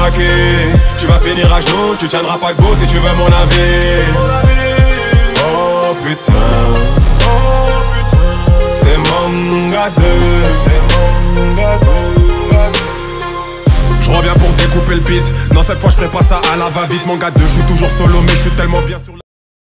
maquer. Tu vas finir à genoux, tu tiendras pas debout si tu veux mon avis. Oh putain, c'est mon gars 2, Je reviens pour découper le beat. Non, cette fois je ferai pas ça à la va-vite. Mon gars 2, je suis toujours solo mais je suis tellement bien sur la...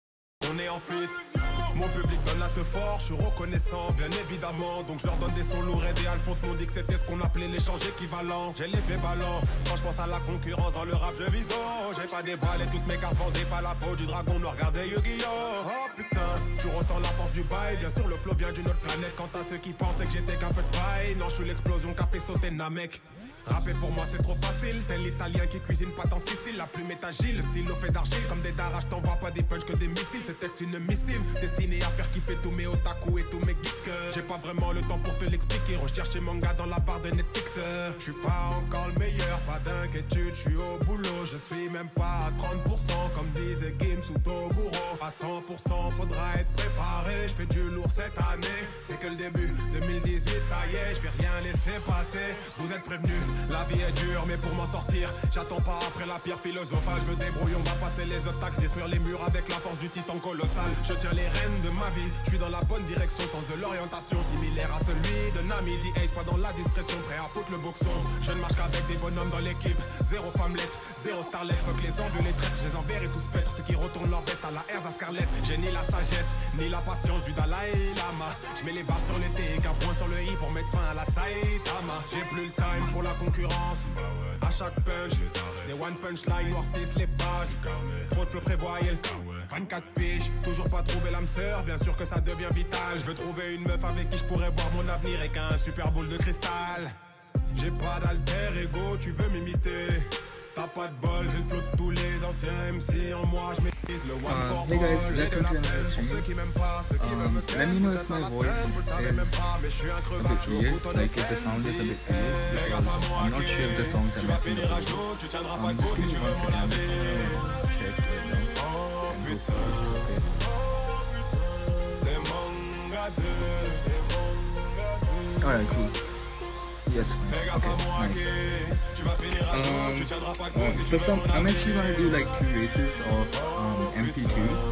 On est en fit. Mon public donne la ce fort, je suis reconnaissant, bien évidemment. Donc je leur donne des sons lourds et des Alphonse m'ont dit que c'était ce qu'on appelait l'échange équivalent. J'ai l'effet ballon, quand je pense à la concurrence dans le rap je vise haut. J'ai pas dévoilé toutes mes cartes, vendées pas la peau du dragon noir, regardez Yu-Gi-Oh! Oh putain, tu ressens la force du bail. Bien sûr le flow vient d'une autre planète. Quant à ceux qui pensaient que j'étais qu'un feu de paille, non je suis l'explosion qu'a fait sauter Namek. Rapper pour moi c'est trop facile, tel l'italien qui cuisine pas en Sicile. La plume est agile, le stylo fait d'argile. Comme des dards, je t'envoie pas des punchs que des missiles. Ce texte une missive, destinée à faire kiffer tous mes otaku et tous mes geeks. J'ai pas vraiment le temps pour te l'expliquer, recherche chez manga dans la barre de Netflix. Je suis pas encore le meilleur, pas d'inquiétude, je suis au boulot. Je suis même pas à 30% comme disait Gims ou Toguro. À 100% faudra être préparé, je fais du lourd cette année. C'est que le début, 2018 ça y est, je vais rien laisser passer. Vous êtes prévenus, la vie est dure mais pour m'en sortir j'attends pas après la pierre philosophale. Je me débrouille, on va passer les obstacles, détruire les murs avec la force du titan colossal. Je tiens les rênes de ma vie, je suis dans la bonne direction. Sens de l'orientation similaire à celui de Nami. Dit Ace pas dans la discrétion, prêt à foutre le boxon. Je ne marche qu'avec des bonhommes dans l'équipe. Zéro femmelette, zéro starlet. Fuck les envieux, les traîtres, je les enverrai tous pètre. Ceux qui retournent leur veste à la Erza Scarlett. J'ai ni la sagesse, ni la patience du Dalai Lama. Je mets les barres sur les T, qu'un point sur le I pour mettre fin à la Saitama. J'ai plus le time pour la concurrence. À chaque punch, des one punchline noircissent les pages. Trop de flow prévoyel, 24 piges, toujours pas trouvé l'âme sœur. Bien sûr que ça devient vital. Je veux trouver une meuf avec qui je pourrais voir mon avenir et qu'un super boule de cristal. J'ai pas d'alter ego, tu veux m'imiter. T'as pas de bol, j'ai le flow de tous les anciens MC en moi, je maîtrise le one for Hey guys, all. J'ai de la peine pour ceux qui m'aiment pas, ceux qui veulent me ken. let me know Vous if êtes à my la voice peine, vous le savez même pas, mais je suis un a crevard, bit je suis au weird, bouton like if the sound is a bit weird, Les gars, pas moi I'm not sure if the songs are tu vas messing finir à up. genoux, tu tiendras pas debout Just si give tu me veux 1 mon second, avis. check right now. Oh And putain, okay. c'est mon gars 2, c'est mon gars 2. Alright, cool. Yes, Fais gaffe à moi, okay, nice. tu vas finir à genoux, tu tiendras pas debout si tu For veux some, mon I'm avis. actually gonna do like 2 races of MP2,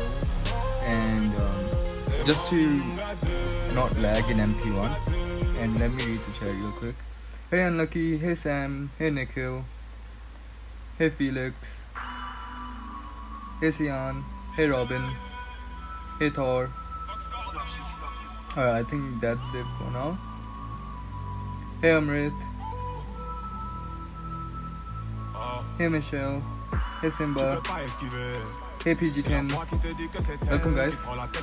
and just to not lag in MP1. And let me read the chat real quick. Hey Unlucky, hey Sam, hey Nikhil, hey Felix, hey Sian, hey Robin, hey Thor. Alright, I think that's it for now. Hey Amrit, hey Michelle, hey Simba, hey PG10. Welcome guys.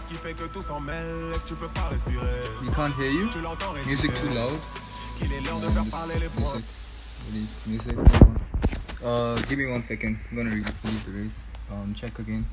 We can't hear you. Music too loud. Music. Give me 1 second. I'm gonna leave the race. Check again.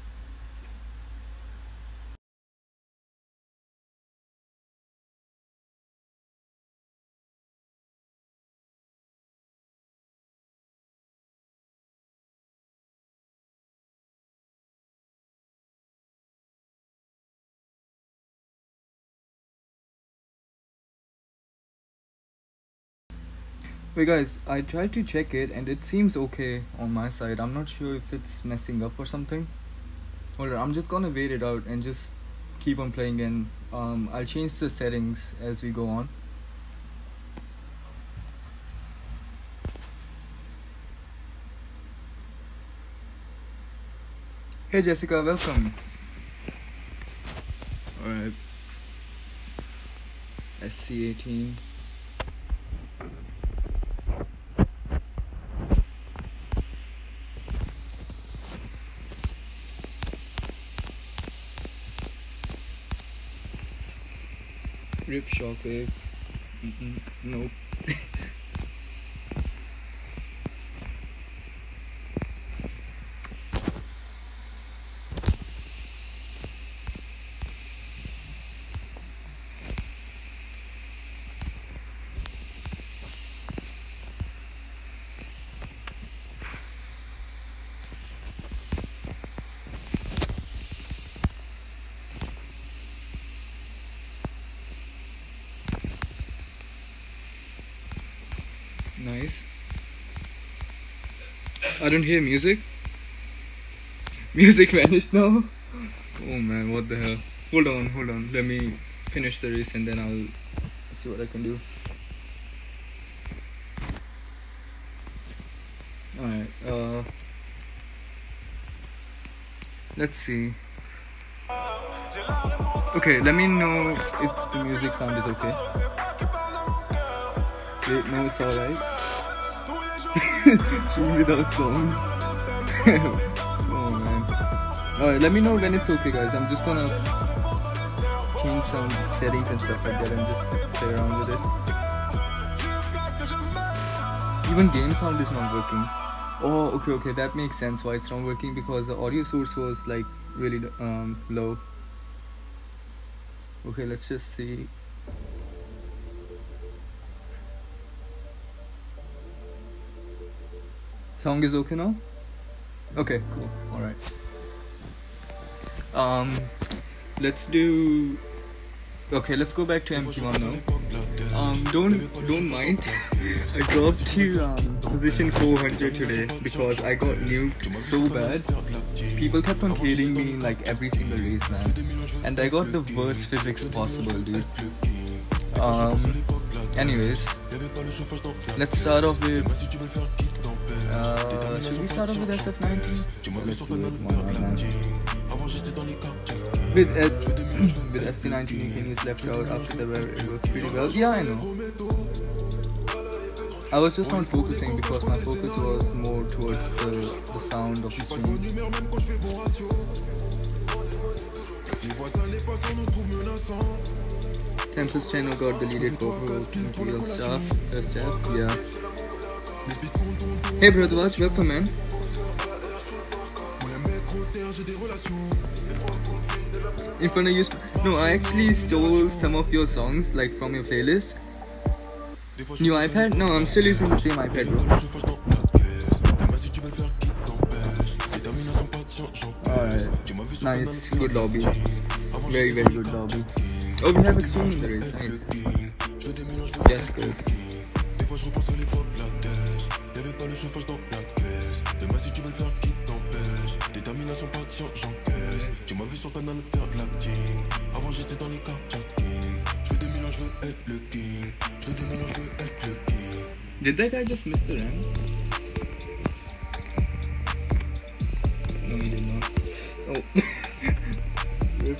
Wait guys, I tried to check it and it seems okay on my side. I'm not sure if it's messing up or something. Hold on, I'm just gonna wait it out and just keep on playing, and I'll change the settings as we go on. Hey Jessica, welcome. Alright. SC18. Rip Shockwave. Nope. Nice. I don't hear music. Music vanished now. Oh man, what the hell? Hold on. Let me finish the race and then I'll see what I can do. Alright, let's see. Okay, let me know if the music sound is okay. Wait, no, it's alright. Shoot without songs. Oh man. Alright, let me know when it's okay, guys. I'm just gonna change some settings and stuff like that and just play around with it. Even game sound is not working. Oh, okay, that makes sense why it's not working, because the audio source was like really low. Okay, let's just see. Song is okay now? Okay, cool. Alright. Let's do... Okay, let's go back to MP1 now. Don't mind. I dropped to position 400 today because I got nuked so bad. People kept on killing me in like every single race, man. And I got the worst physics possible, dude. Anyways, let's start off with... should we start off with SF19? Let's do it. Why not, man? With SC19 you can use left out after the rev, it works pretty well. Yeah, I know. I was just not focusing because my focus was more towards the sound of the stream. Tempest channel got deleted for real stuff. Yeah. Hey brother, welcome man. In front of you. No, I actually stole some of your songs, like from your playlist. New iPad? No, I'm still using the same iPad, bro. Alright. Nice. Good lobby. Very, very good lobby. Oh, we have exchange in the race. Nice. Yes, good. Tu m'as vu sur Canal faire de l'acting. Avant j'étais dans les carjacking. Je fais des millions, je veux être le king. Je fais des millions, je veux être le king. Did that guy just miss the ramp? No, he did not. Oh. Good.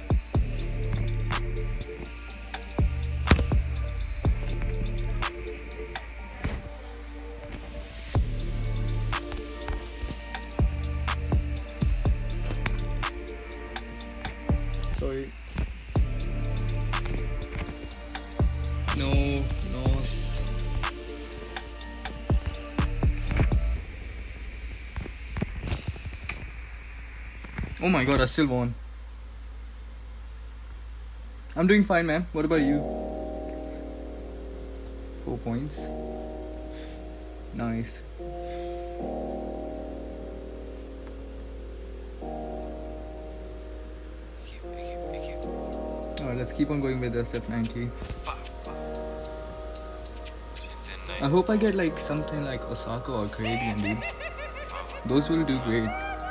Sorry. No. Oh my god, I still won. I'm doing fine, man. What about you? 4 points. Nice. Alright, let's keep on going with SF90. I hope I get like something like Osaka or Caribbean, dude. Those will do great.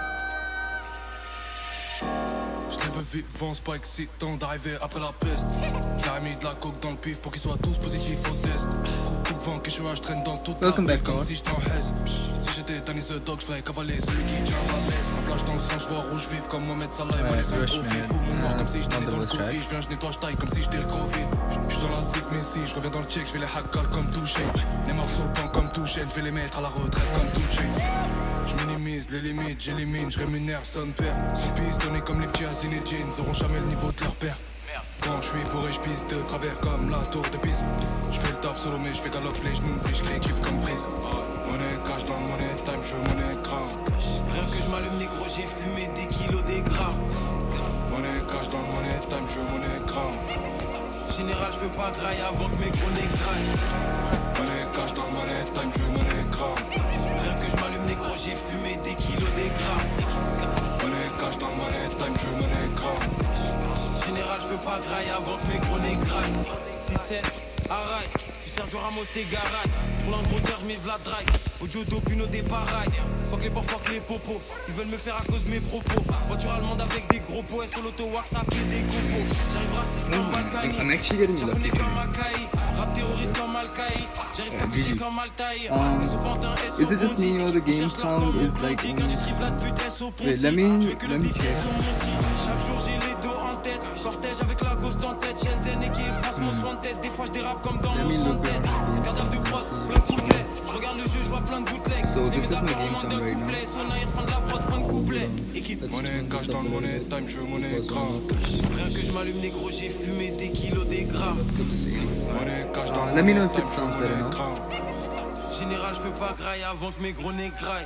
Vivant, c'est pas excitant d'arriver après la peste. J'ai mis de la coke dans le pif pour qu'ils soient tous positifs au test. Coupe vent que je traîne dans toute la ville comme si j'étais en haise. Si j'étais Danny the Dog, je ferais cavaler celui qui tient la laisse. Un flash dans le sang, je vois rouge vif comme Mohamed Salah et moi les profite. Mort comme si j'étais dans le Covid. Je viens, je nettoie, je taille comme si j'étais le Covid. Je suis dans la zip, mais si je reviens dans le check, je vais les hackal comme touché. Les morceaux pan comme touché, je vais les mettre à la retraite comme tout check. Je minimise les limites, j'élimine, je rémunère son père. Son pistonné comme les petits Zinedine, n'auront jamais le niveau de leur père. Quand je suis bourré, je pisse de travers comme la tour de Pise. Je fais le taf solo mais je fais galop les genoux si je l'équipe comme Freeze. Monnaie cash dans monnaie time, je veux monnaie crame. Rien que je m'allume négro, j'ai fumé des kilos, des grammes. Monnaie cash dans monnaie time, je veux monnaie crame. Général, je peux pas grailler avant que mes gros graillent. Monnaie cash dans monnaie time, je veux monnaie crame. Rien que je m'allume négro, j'ai fumé des kilos, des grammes. Monnaie cash dans monnaie time, je veux monnaie crame. Général, je peux pas grailler avant que mes gros graillent. Si c'est arrête, tu sers du Ramos, t'es garaille. Pour un gros terre, j'mets v'la drague. Audio d'Opuno des pareils. Fuck les porcs, fuck les popos. Ils veulent me faire à cause de mes propos. Voiture allemande avec des gros pots. Et sur l'auto-wax, ça fait des compos. J'arrive raciste comme Al-Qaïd. I'm actually getting lucky. Rap terroriste comme Al-Qaïd. J'arrive pas comme Al-Taïr. Is it just me or the game sound is like wait, let me check. Chaque jour j'ai les dos en tête. Cortège avec la ghost en tête. Shenzhen et qui est franchement soin de test. Des fois je dérape comme dans mon son tête. Cadavre de prod, plein de couplets. Je regarde le jeu, je vois plein de bootlegs. So this is my game sound right now. Sonaïr, fin de la prod, fin de couplet. Équipe monnaie, cash dans le monnaie time, je veux monnaie gras. Rien que je m'allume négro, j'ai fumé des kilos, des grammes. Monnaie, cash dans le Let me know if it sounds better now. Général, je peux pas grailler avant que mes gros nez graillent.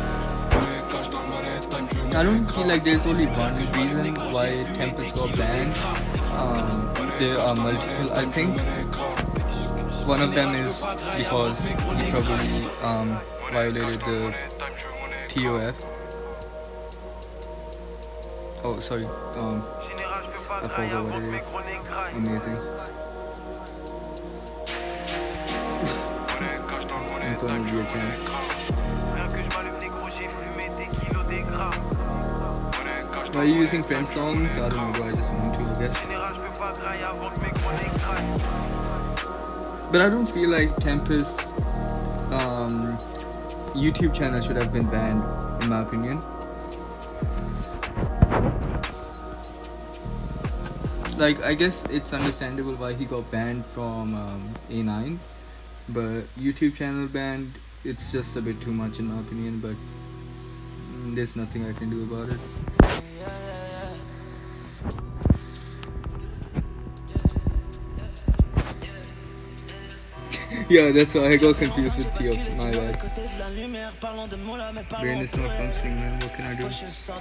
I don't feel like there's only one reason why Tempest got banned. There are multiple, I think. One of them is because he probably violated the TOF. Oh, sorry. I forgot what it is. Amazing. I'm going to be a channel. Why are you using French songs? I don't know, bro. I just want to, I guess. But I don't feel like Tempest YouTube channel should have been banned, in my opinion. Like, I guess it's understandable why he got banned from A9, but YouTube channel banned, it's just a bit too much in my opinion, but there's nothing I can do about it. Yeah, that's why I got confused with T of my bad. Brain is not functioning, man. What can I do?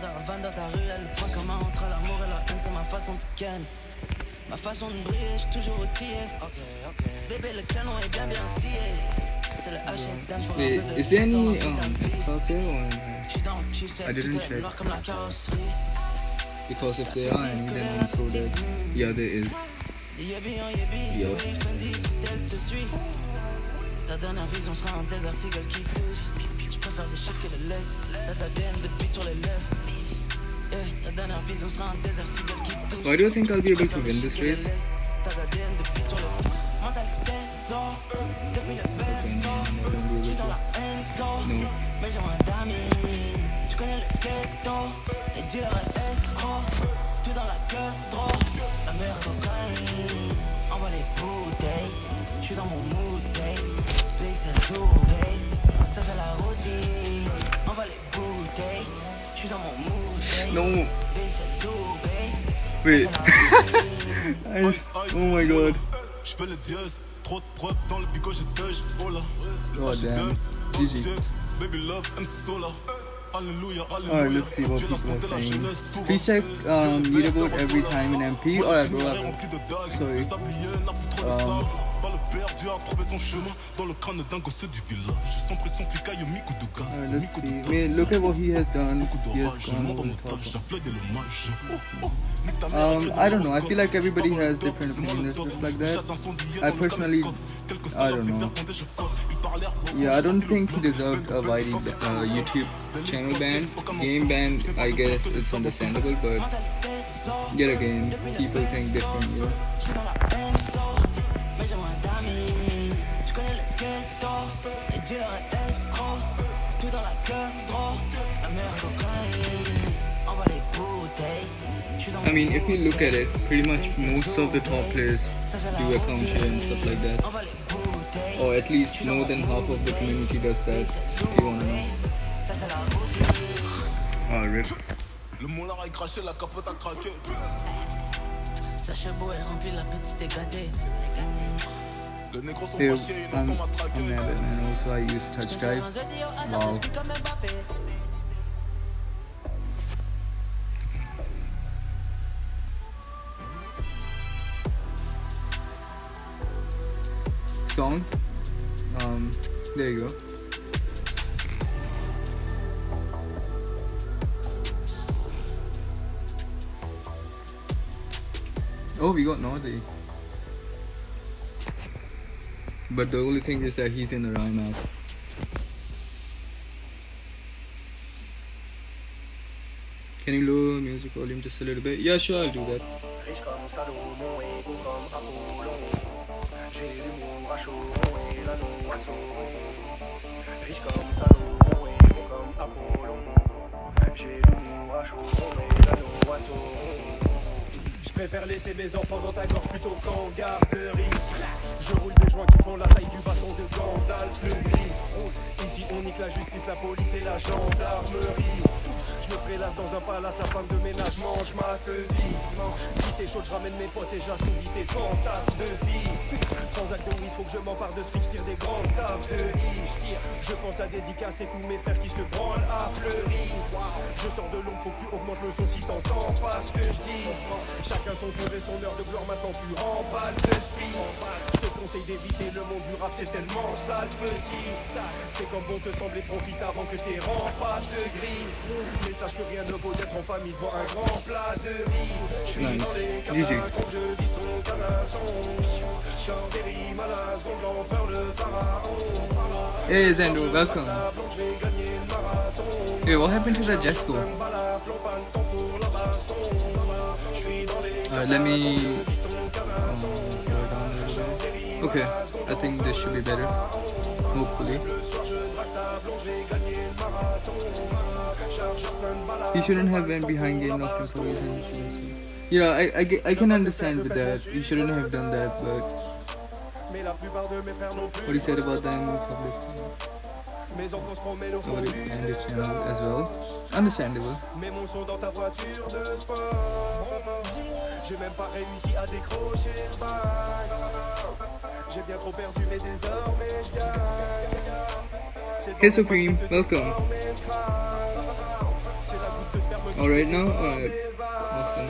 Wait, is there any S-Class here or I didn't check. Because if there are any, then I'm so dead. Yeah, there is. Yo. Ta dernière vision sera un des articles qui poussent. Je préfère des chiffres que les lettres. T'as de l'ADN de beat sur les lèvres. Ta dernière vision sera un des articles qui touchent. Why do you think I'll be able to win this race? T'as de l'ADN de beat sur les lèvres. Mentalité zone. Depuis le beso. J'suis dans la end zone. Mais j'ai moins d'amis. J'connais le ghetto. Les dealers et escrocs. Tout dans la queue trop. La meilleure cocaïne. Envoie les bouteilles. J'suis dans mon mood, babe. Big c'est le jour, babe. Ça c'est la routine. Envoie les bouteilles. J'suis dans mon mood, babe. No. Big c'est le jour, babe. Wait. Nice. Oh my god. J'fais le dièse. Trop de preuves dans le bigot, j'ai touch. Oh là. Oh damn. GG. Baby love, I'm sola. Alright, let's see what people are saying. Please check leaderboard every time in MP. Alright, bro. Sorry. Let's see. Man, look at what he has done. He has gone over the top. I don't know. I feel like everybody has different opinions like that. I personally, I don't know. Yeah, I don't think he deserved a YD YouTube channel ban. Game ban, I guess it's understandable, but yet again, people think different, you know. I mean, if you look at it, pretty much most of the top players do account share and stuff like that. Or at least more than half of the community does that, if you wanna know. Ah, rip. Le moulin a craché, la capote a craqué. Sachez beau et rempli, la petite est gâtée. I'm mad at man, also I use touch drive. Wow. Song. There you go. Oh, we got Nordi. But the only thing is that he's in a rhyme app. Can you lower music volume just a little bit? Yeah, sure, I'll do that. Je préfère laisser mes enfants dans ta gorge plutôt qu'en garderie. Je roule des joints qui font la taille du bâton de Gandalf le gris. Ici on nique la justice, la police et la gendarmerie. Je me prélasse dans un palace, sa femme de ménage mange ma vie. Si t'es chaud, je ramène mes potes et j'assouvis tes fantasmes de vie. Sans acte de oui, faut que je m'empare de fric, je tire des grandes tables de riz. Je pense à dédicacer tous mes frères qui se branlent à Fleury. Je sors de l'ombre, faut que tu augmentes le son si t'entends pas ce que je dis. Chacun son tour et son heure de gloire, maintenant tu remballes de speed. Je te conseille d'éviter le monde du rap, c'est tellement sale petit. C'est comme bon te sembler, profite avant que tes rampes de gris. Mais sache que rien ne vaut d'être en famille devant un grand plat de riz. Je suis dans les catacombes, je vise ton canasson. Je sors des rimes à la seconde, l'empereur le pharaon. Hey Zendo, welcome. Hey, what happened to that Jesco? Let me go down a little bit. Okay, I think this should be better. Hopefully. He shouldn't have went behind getting knocked in for reason. Yeah, I can understand with that. You shouldn't have done that, but what he said about them in public. Nobody and this channel as well. Understandable. J'ai même pas réussi à décrocher le bac. J'ai bien trop perdu mais désormais je gagne. Hey Supreme, welcome. Alright now? Alright. Awesome.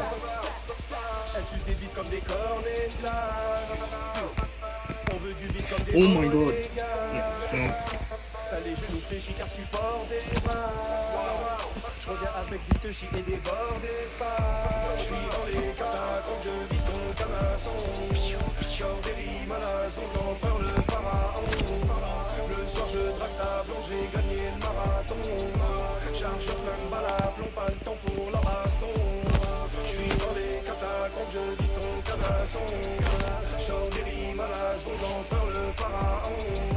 Oh my god. No. Les genoux fléchis car tu portes des bras. Je reviens avec du touchy et des bords d'espace. Je suis dans les catacombes, je vis ton canasson. Je sors des rimes à la seconde, l'empereur le pharaon. Le soir je drague ta blonde, j'ai gagné le marathon. Charge plein de balles à plomb, pas le temps pour la baston. Je suis dans les catacombes, je vis ton canasson. Je sors des rimes à la seconde, l'empereur le pharaon.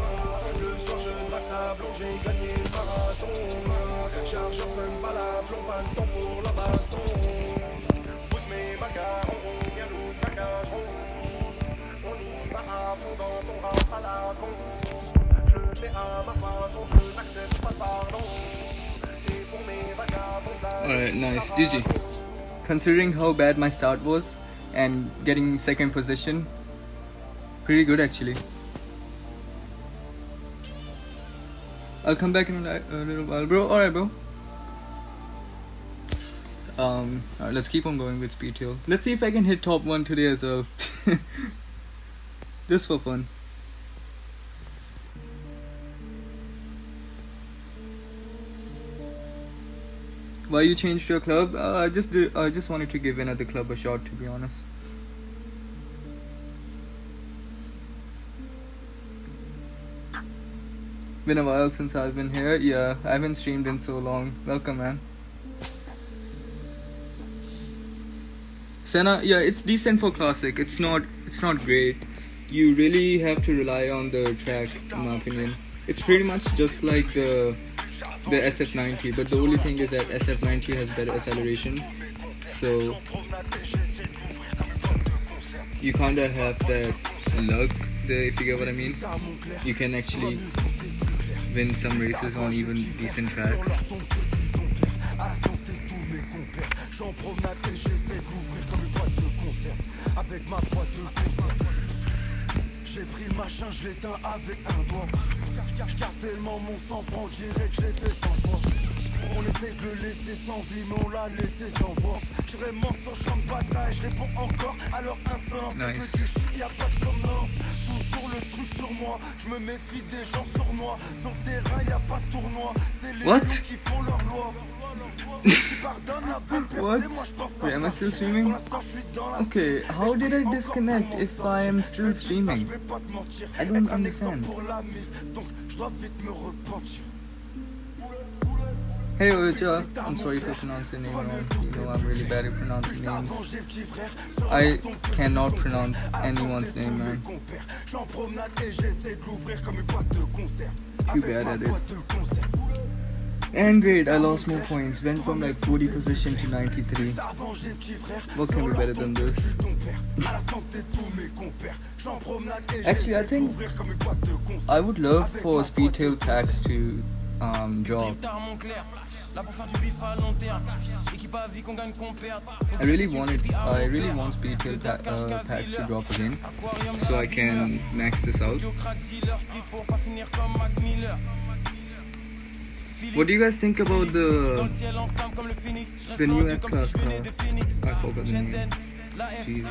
J'ai gagné le marathon. Charge plein de balles à plomb, pas le temps pour la baston. Goûte mes macarons, viens nous saccagerons. On y va à fond dans ton rap à la con. Je le fais à ma façon, je n'accepte pas pardon. C'est pour mes vagabonds. Alright, nice. GG. Considering how bad my start was and getting second position, pretty good actually. I'll come back in a little while, bro. Alright, bro. Alright, let's keep on going with Speed Tail. Let's see if I can hit top 1 today as well. Just for fun. Why you changed your club? I just wanted to give another club a shot, to be honest. Been a while since I've been here. Yeah, I haven't streamed in so long. Welcome, man. Senna, yeah, it's decent for classic. It's not great. You really have to rely on the track, in my opinion. It's pretty much just like the SF90, but the only thing is that SF90 has better acceleration, so you kinda have that luck there, if you get what I mean. You can actually win some races on even decent tracks. J'ai pris le machin, je l'éteins avec un doigt. Je garde tellement mon sang-froid, on dirait que je l'ai fait sans foi. On essaie de le laisser sans vie, mais on l'a laissé sans voix. Je vraiment sans champ de bataille, je réponds encore à leur insolence. Nice. Y'a pas de somnolence, toujours le truc sur moi. Je me méfie des gens sournois. Sur le terrain, y'a pas de tournoi. C'est les gens qui font leur loi. What? Wait, am I still streaming? Okay, how did I disconnect if I am still streaming? I don't understand. Hey Ocha, I'm sorry for pronouncing your name wrong. You know I'm really bad at pronouncing names. I cannot pronounce anyone's name, man. Too bad at it. And great, I lost more points. Went from like 40 position to 93. What can be better than this? Actually, I think I would love for Speedtail packs to drop. I really want Speedtail packs to drop again, so I can max this out. What do you guys think about the new S-Class car? I forgot the name. Jesus.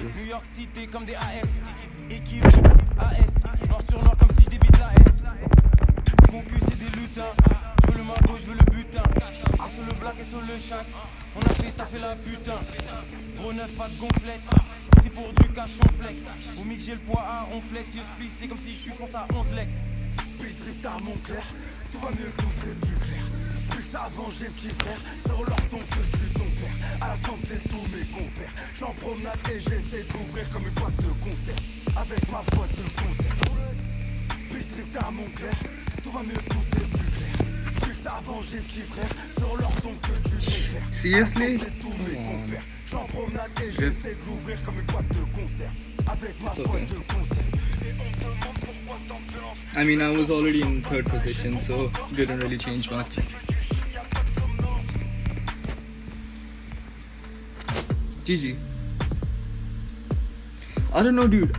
On a fait taffer la putain. Gros neuf, pas de gonflette. C'est pour du cash, on flex. Au mic, j'ai le poids à ronflex. Yo split, c'est comme si je suis fonce à 11 lex. Bitrip t'as mon clair, tout va mieux tout c'est plus clair. Plus ça avance j'ai petit frère, sur leur ton que tu ton père. À la santé tous mes compères, j'en promenade et j'essaie d'ouvrir comme une boîte de concert. Avec ma boîte de concert. Bitrip t'as mon clair, tout va mieux tout c'est plus clair. Plus ça avance j'ai petit frère, sur leur ton que tu ton père. Seriously? J'en promenade et j'essaie d'ouvrir comme une boîte de concert. Avec ma boîte de concert. I mean, I was already in third position, so didn't really change much. GG. I don't know, dude.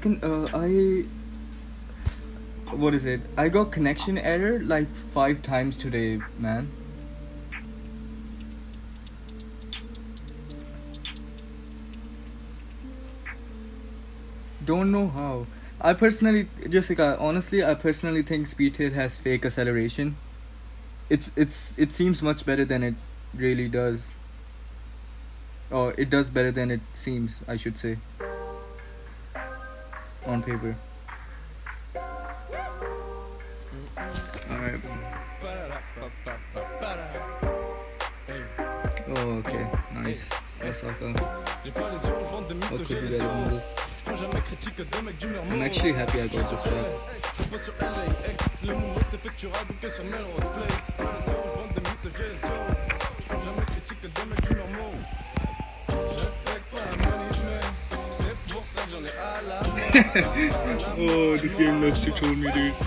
What is it? I got connection error like 5 times today, man. Don't know how. Jessica, honestly, I personally think Speedtail has fake acceleration. It seems much better than it really does. Or it does better than it seems, I should say. On paper. Alright. Oh, okay. Nice. Osaka. What could be better than this? I'm actually happy I got this track. Oh, this game loves to troll me, dude.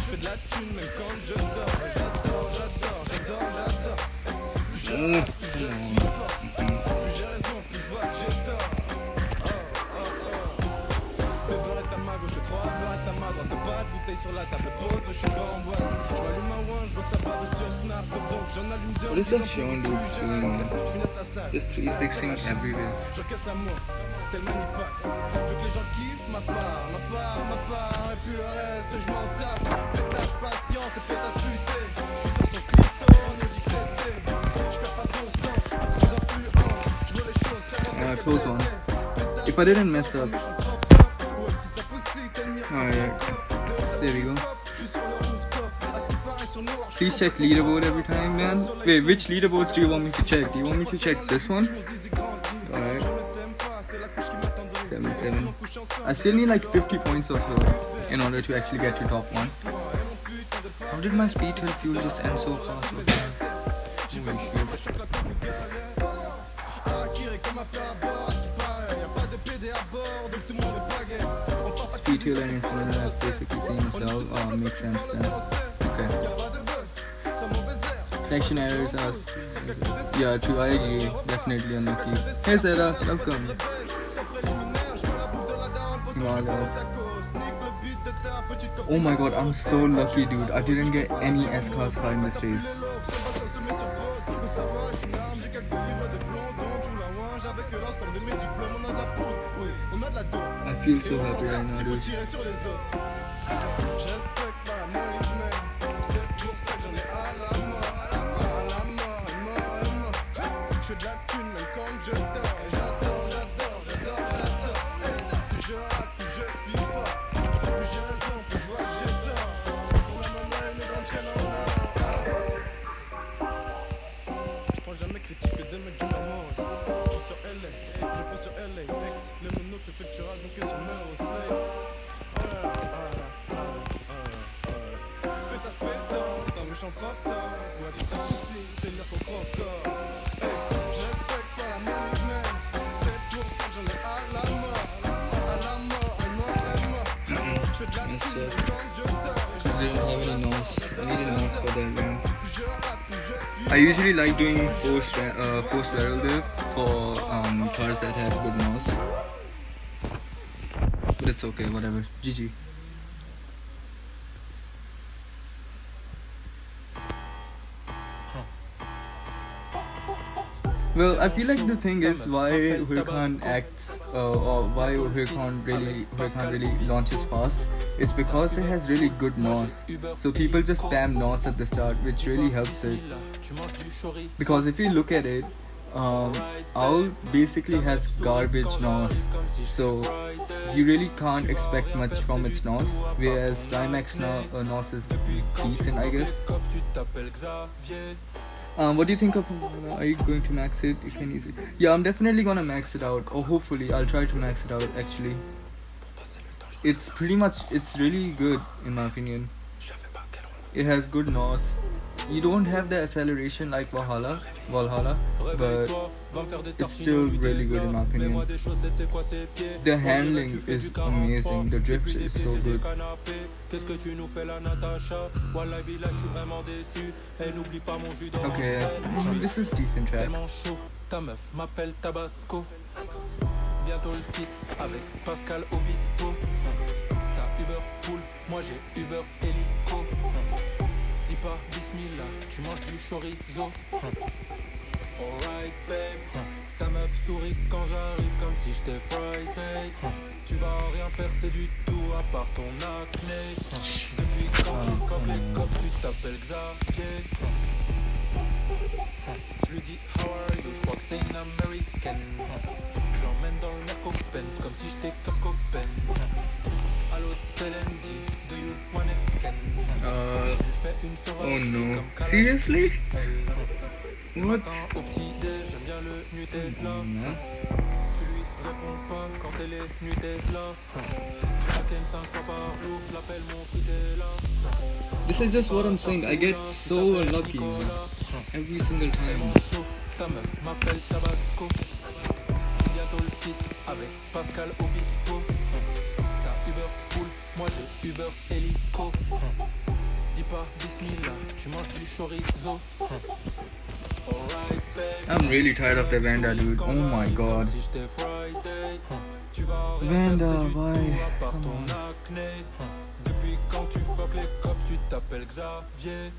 Oh, what is that Sean dude doing, man? Just 360 everywhere. Close one. If I didn't mess up. Alright. There we go. Please check leaderboard every time, man. Wait, which leaderboards do you want me to check? Do you want me to check this one? Alright. 77. I still need like 50 points of in order to actually get to top 1. How did my Speedtail fuel just end so fast? Holy shit. Speedtail and Inferno have basically same cell. Oh, makes sense then. Okay. Connection errors are... Yeah, true, I agree. Definitely unlucky. Hey Sarah, welcome. Oh my god, I'm so lucky, dude. I didn't get any S-Class car in this race. I feel so happy right now, dude. I usually like doing forced lateral dip for cars that have good nose, but it's okay, whatever. GG. Well, I feel like the thing is why Huracan acts or why Huracan really launches fast is because it has really good NOS. So people just spam NOS at the start, which really helps it. Because if you look at it, Owl basically has garbage NOS, so you really can't expect much from its NOS, whereas Trimax NOS is decent, I guess. What do you think of? Are you going to max it? You can easily. Yeah, I'm definitely gonna max it out, or hopefully I'll try to max it out. Actually, it's really good in my opinion. It has good NOS. You don't have the acceleration like Valhalla, but it's still really good in my opinion. The handling is amazing. The drift is so good. Okay, this is decent track. Ta meuf m'appelle Tabasco. Bientôt le feat avec Pascal Obispo. T'as Uber Pool, moi j'ai Uber Hélico. Dis pas bismillah, tu manges du chorizo. Alright babe, ta meuf sourit quand j'arrive comme si j'étais Friday. Tu vas rien percer du tout à part ton acné. Depuis quand tu copes les copes, tu t'appelles Xavier. Je lui dis how are you, je crois que c'est une américaine. Je l'emmène dans le Merco-Benz comme si j'étais Kurt Cobain. À l'hôtel elle me dit do you want it again. Oh no, seriously? What? Au petit déj, j'aime bien le Nutella. Tu lui réponds pas quand elle est Nutella. Je la ken 5 fois par jour, je l'appelle mon Fritella. This is just what I'm saying. I get so unlucky every single time. Ta meuf m'appelle Tabasco. Bientôt le feat avec Pascal Obispo. T'as Uber Pool, moi j'ai Uber Hélico. Dis pas bismillah, tu manges du chorizo. I'm really tired of the Vanda, dude. Oh my god. Vanda, why? Depuis quand tu fuck les cops, tu t'appelles Xavier.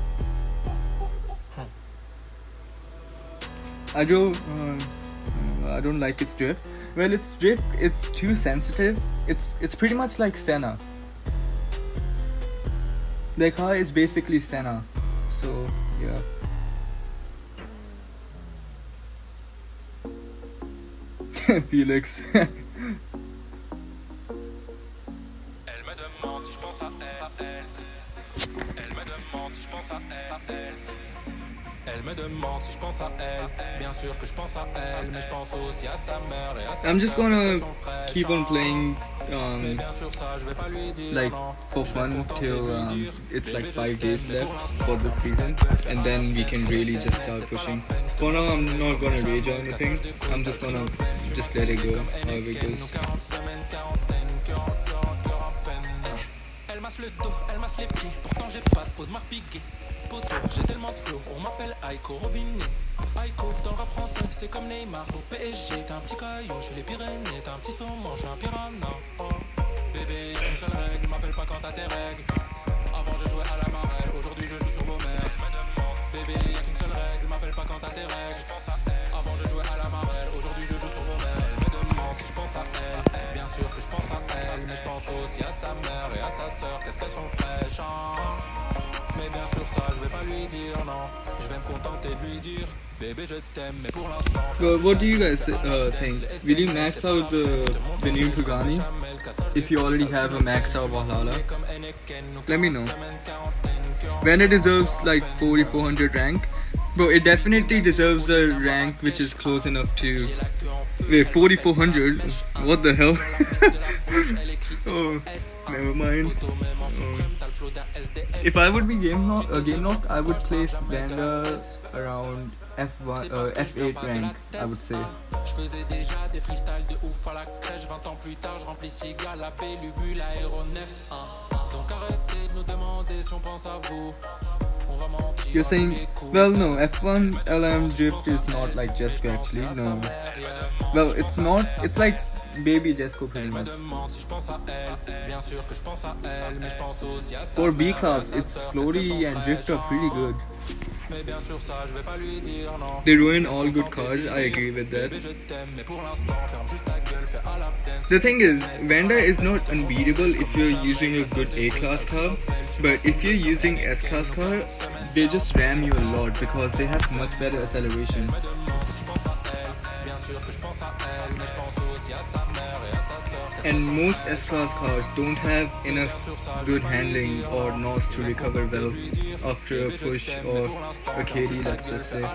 I don't like its drift. Well, its drift, it's too sensitive. It's pretty much like Senna. The car is basically Senna. So yeah. Felix. Elle me demande si je pense à elle. Elle me demande si je pense à elle. Elle me demande si je pense à elle. Bien sûr que je pense à elle, mais je pense aussi à sa mère et à sa I'm just gonna keep on playing like for fun till it's like 5 days left for the season, and then we can really just start pushing. For now I'm not gonna rage or anything. I'm just gonna let it go however it goes. Elle masse le dos, elle masse les pieds. Pourtant j'ai pas de peau de marque piquée. Poto, j'ai tellement de flow, on m'appelle Aiko Robinet. Aiko, dans le rap français, c'est comme Neymar au PSG. T'es un petit caillou, je suis les Pyrénées. T'es un petit saumon, je suis un piranha. Oh, bébé, une seule règle, m'appelle pas quand t'as tes règles. Avant je jouais à la marelle, aujourd'hui je joue sur vos mères. Bébé, y'a qu'une seule règle, m'appelle pas quand t'as tes règles. Avant je jouais à la marelle, aujourd'hui je joue sur vos mères. Elle me demande si je pense à elle. Bien sûr que je pense à elle, mais je pense aussi à sa mère et à sa sœur. Qu'est-ce qu'elles sont fraîches, hein? Mais bien sûr ça je vais pas lui dire non. Je vais me contenter de lui dire bébé je t'aime, mais pour l'instant. What do you guys think? Will you max out the new Pagani if you already have a max out Valhalla? Let me know. When it deserves like 4400 rank, bro, it definitely deserves a rank which is close enough to. Wait, 4400? What the hell? Oh, never mind. If I would be game locked, I would place Vander around F8 rank, I would say. Je faisais déjà des freestyles de ouf à la crèche. 20 ans plus tard, je remplis Siga, la Bélubule, aéronef. Donc arrêtez de nous demander si on pense à vous. On va mentir. You're saying, well, no, F1 LM drift is not like Jesco actually, no. Well, it's not, it's like baby Jesco pretty much. For B class, it's floaty and drift are pretty good. They ruin all good cars, I agree with that. The thing is, Vander is not unbeatable if you're using a good A-class car, but if you're using S-class car, they just ram you a lot because they have much better acceleration. And most S-Class cars don't have enough good handling or NOS to recover well after a push or a KD, let's just say.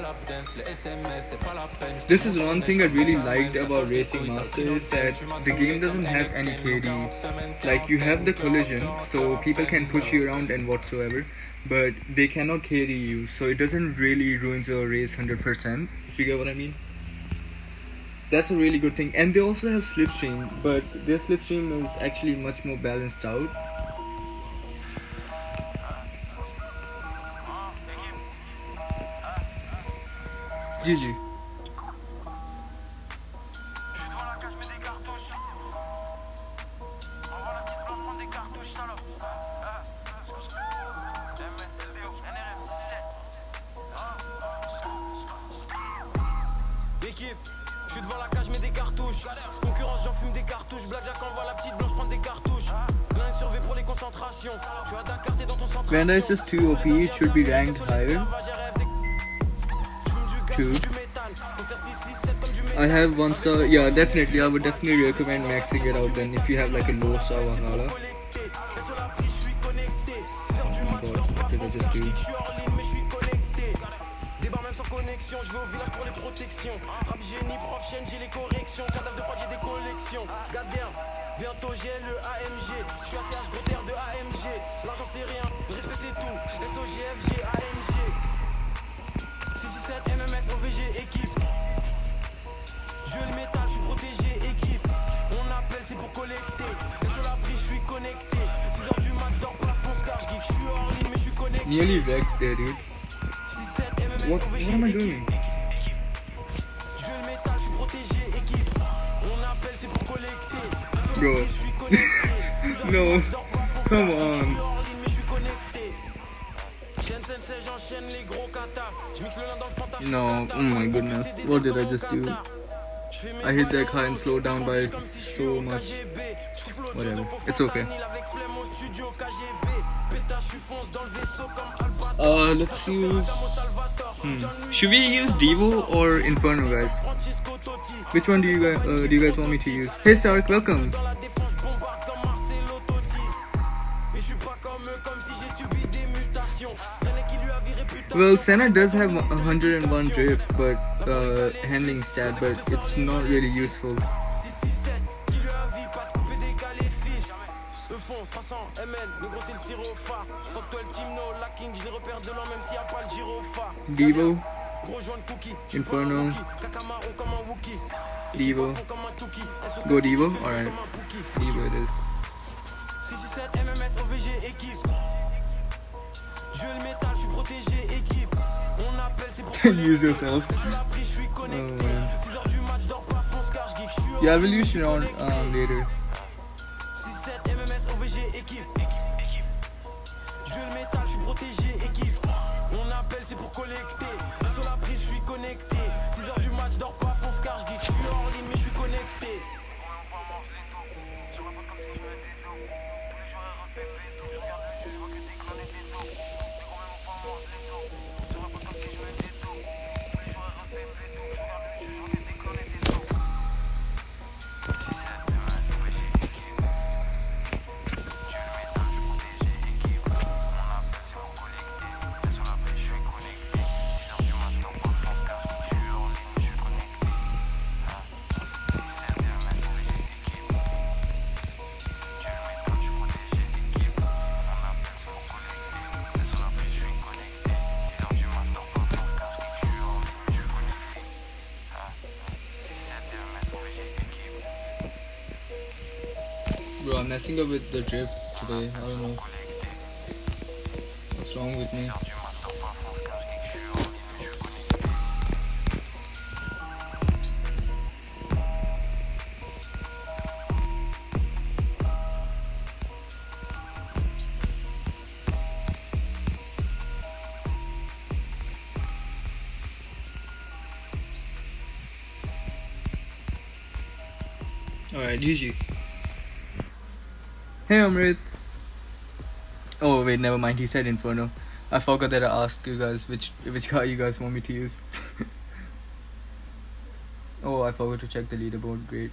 This is one thing I really liked about Racing Master is that the game doesn't have any KD. Like, you have the collision, so people can push you around and whatsoever, but they cannot KD you, so it doesn't really ruin your race 100%, if you get what I mean. That's a really good thing. And they also have slipstream, but their slipstream is actually much more balanced out. GG. Je suis devant la cage, mets des cartouches. Concurrence, j'en fume des cartouches. Blackjack envoie la petite blanche prendre des cartouches. L'un est surveillé pour les concentrations. Je suis à Dakar, t'es dans ton centre. Vander is just too OP, it should be ranked higher. 2. I have 1 star. Yeah, definitely. I would definitely recommend maxing it out then if you have like a low star Valhalla. Oh my god, what did I just do? Je vais au village pour les protections. Rap génie, prof chaîne, j'ai les corrections. Cadavre de prod, j'ai des collections. Gardien, bientôt j'ai le AMG. Je suis assez gros terre de AMG. L'argent c'est rien, le respect c'est tout. SOGFG, AMG. 667 MMS, OVG, équipe. Je le métal, je suis protégé, équipe. On appelle, c'est pour collecter. Et sur la prise, je suis connecté. 6h du match, dors pas, fonce car je geek. Je suis hors ligne, mais je suis connecté. Nearly wrecked there, dude. What am I doing? Bro. No. Come on. No. Oh my goodness. What did I just do? I hit that car and slowed down by so much. Whatever. It's okay. Let's use... Should we use Devo or Inferno, guys? Which one do you guys want me to use? Hey Stark, welcome. Well, Senna does have 101 drift, but handling stat, but it's not really useful. Devo, Inferno, Devo. Go Devo? Alright, Devo it is. Use yourself. Oh man. Yeah, I will use Sharon later. Yo, I'm messing up with the drift today. I don't know what's wrong with me. Alright, GG. Hey Amrit. Oh wait, never mind. He said Inferno. I forgot that I asked you guys which car you guys want me to use. Oh, I forgot to check the leaderboard. Great.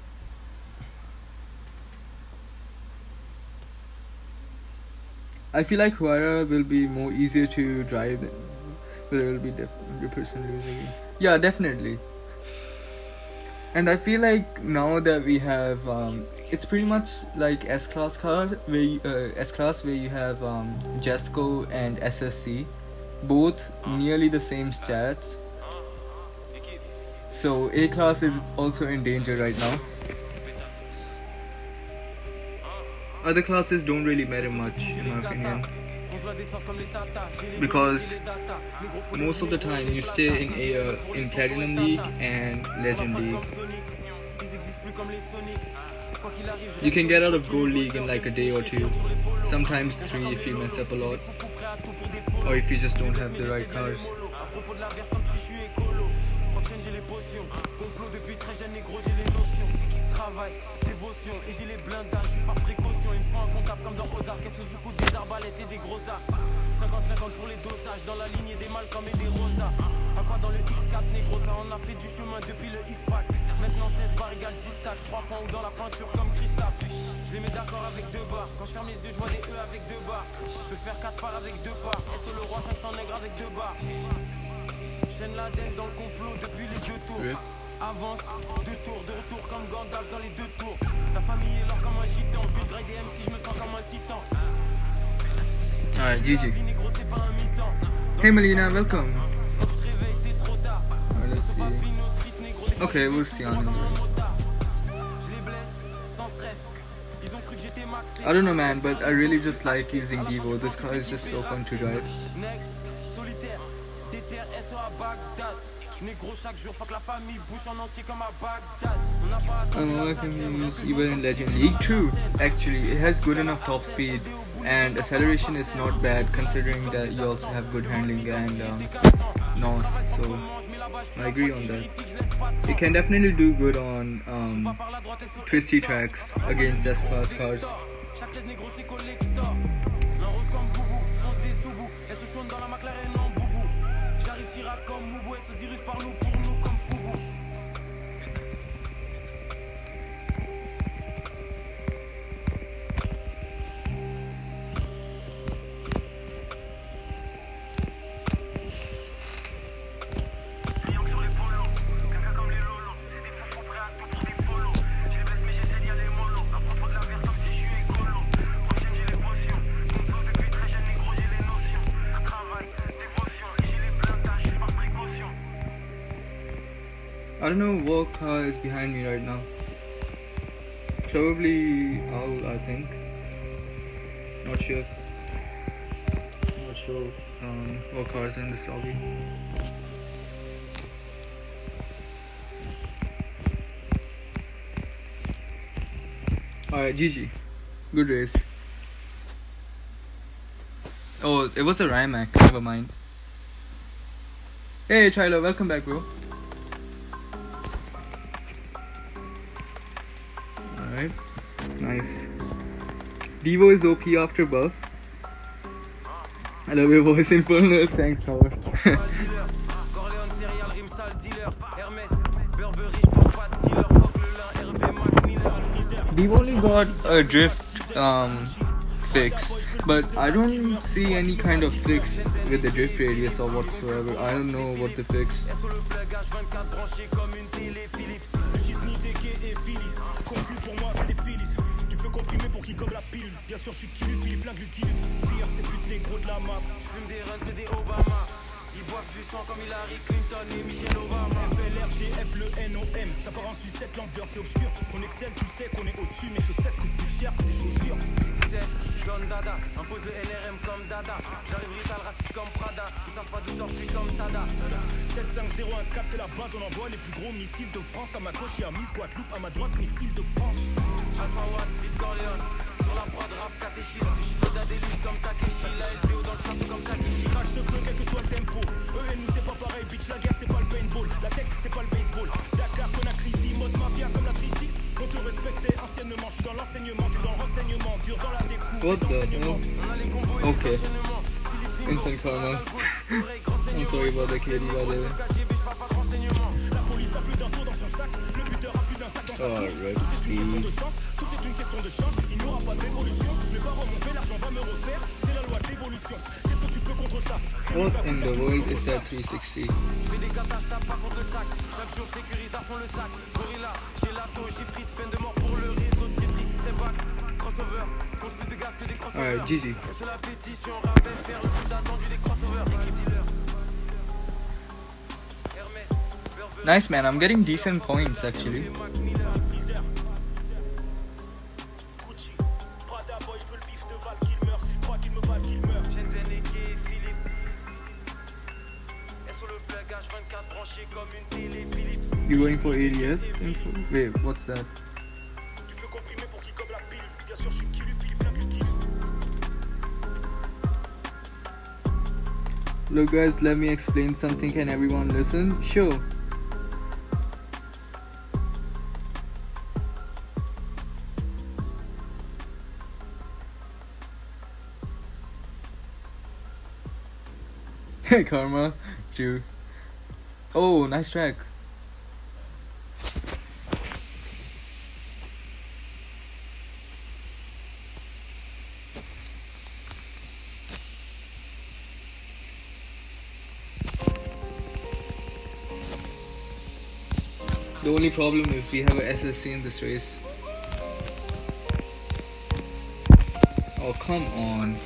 I feel like Huayra will be more easier to drive than, but it will be the person losing against. Yeah, definitely. And I feel like now that we have it's pretty much like S-Class cars where S-Class where you have Jesco and SSC, both nearly the same stats. So A-Class is also in danger right now. Other classes don't really matter much in my opinion, because most of the time you stay in Platinum League and Legend League. You can get out of Gold League in like a day or two, sometimes 3 if you mess up a lot, or if you just don't have the right cars. Comme dans Ozark, Suzuku, des arbalètes et des gros arcs. 50-50 pour les dosages, dans la lignée des Malcolm et des Rosa. À quoi dans le X4 négro, ça on a fait du chemin depuis le X-Pack. Maintenant 16 barres égale 10 stacks, 3 points ou dans la peinture comme Christophe. Je les mets d'accord avec 2 barres, quand je ferme les yeux je vois des E avec 2 barres. Je peux faire 4 parts avec 2 barres, SO le roi 500 nègres avec 2 barres. Chaîne la denne dans le complot depuis les 2 tours. Avance, 2 tours, de retour comme Gandalf dans les 2 tours. Ta famille est là comme un gitan, je grade des MC, je me sens comme un titan. Alright, GG. Hey Melina, welcome. Alright, let's see. Okay, we'll see on the I don't know man, but I really just like using Devo. This car is just so fun to drive. I can use even in Legend League. True, actually, it has good enough top speed and acceleration is not bad considering that you also have good handling and NOS. So I agree on that. It can definitely do good on twisty tracks against S-Class cars. I don't know what car is behind me right now. Probably Owl, I think. Not sure. Not sure what cars are in this lobby. Alright, GG. Good race. Oh, it was the Rimac. Never mind. Hey, Tyler, welcome back, bro. Alright, nice. Devo is OP after buff. I love your voice in full. Thanks, Howard. Devo only got a drift fix, but I don't see any kind of fix with the drift radius or whatsoever. I don't know what the fix. Bien sûr, je suis qui lui file flingue, lui qui lui pire, c'est plus des gros de la map. Je fume des runs, c'est des Obama. Ils boivent du sang comme Hillary Clinton et Michelle Obama. FLRGF, le NOM, ça part en sucette, l'ambiance est obscure. On excelle, tu sais qu'on est au-dessus, mes chaussettes coûtent plus cher. poussière que des chaussures. Don Dada, impose le NRM comme Dada. J'arrive rital, raciste comme Prada. Ils savent pas d'où sort, je suis comme Tada. 75014, c'est la base, on envoie les plus gros missiles de France. À ma gauche, y'a Miss Guadeloupe, à ma droite, Miss Île-de-France. Alpha Watt, Miss Corleone. Sur la prod, rap, catéchisme. Soda déluge comme Takeshi. La SBO dans le château comme Takeshi. Crash ce feu, quel que soit le tempo. Eux et nous, c'est pas pareil, bitch. La guerre, c'est pas le paintball. La tech, c'est pas le baseball. Dakar, Conakry, mode mafia comme la Tricis. On te respectait anciennement, je suis dans l'enseignement, tu es dans le renseignement, dur dans la découverte. What the hell? Okay. Instant karma. I'm sorry about the kitty, by the way. Oh, red speed. What in the world is that 360? Alright, GG. Nice, man. I'm getting decent points actually. You going for ADS info? Wait, what's that? Look guys, let me explain something. Can everyone listen? Sure. Hey Karma, dude. Oh, nice track. The only problem is we have a SSC in this race. Oh, come on.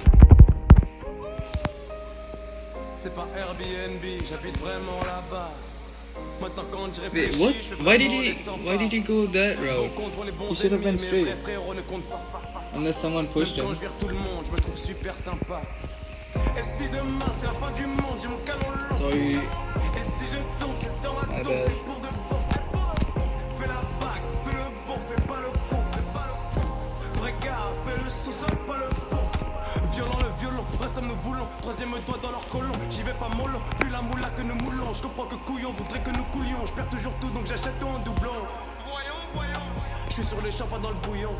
C'est pas Airbnb, j'habite vraiment là-bas. Maintenant quand je Wait, réfléchis, what? je fais Why vraiment did he go that route? He should have went straight. Unless someone pushed him. Quand je vire tout le monde, je me trouve super sympa. Et si demain c'est la fin du monde, j'ai mon canon long. Sorry. Et si je tombe, c'est dans ma My tombe, bad. c'est pour de bon, c'est pour de bon. Fais la vague, fais le bon, fais pas le con, fais pas le con. Vrai gars, fais le sous-sol, pas le bon. Violent le violon, reste comme nous voulons. Troisième doigt dans leur colon, j'y vais pas mollo. Vu la moula que nous moulons, je comprends que couillon voudrait que nous coulions. Je perds toujours tout donc j'achète tout en doublon. Voyons, je suis sur les champs, pas dans le bouillon.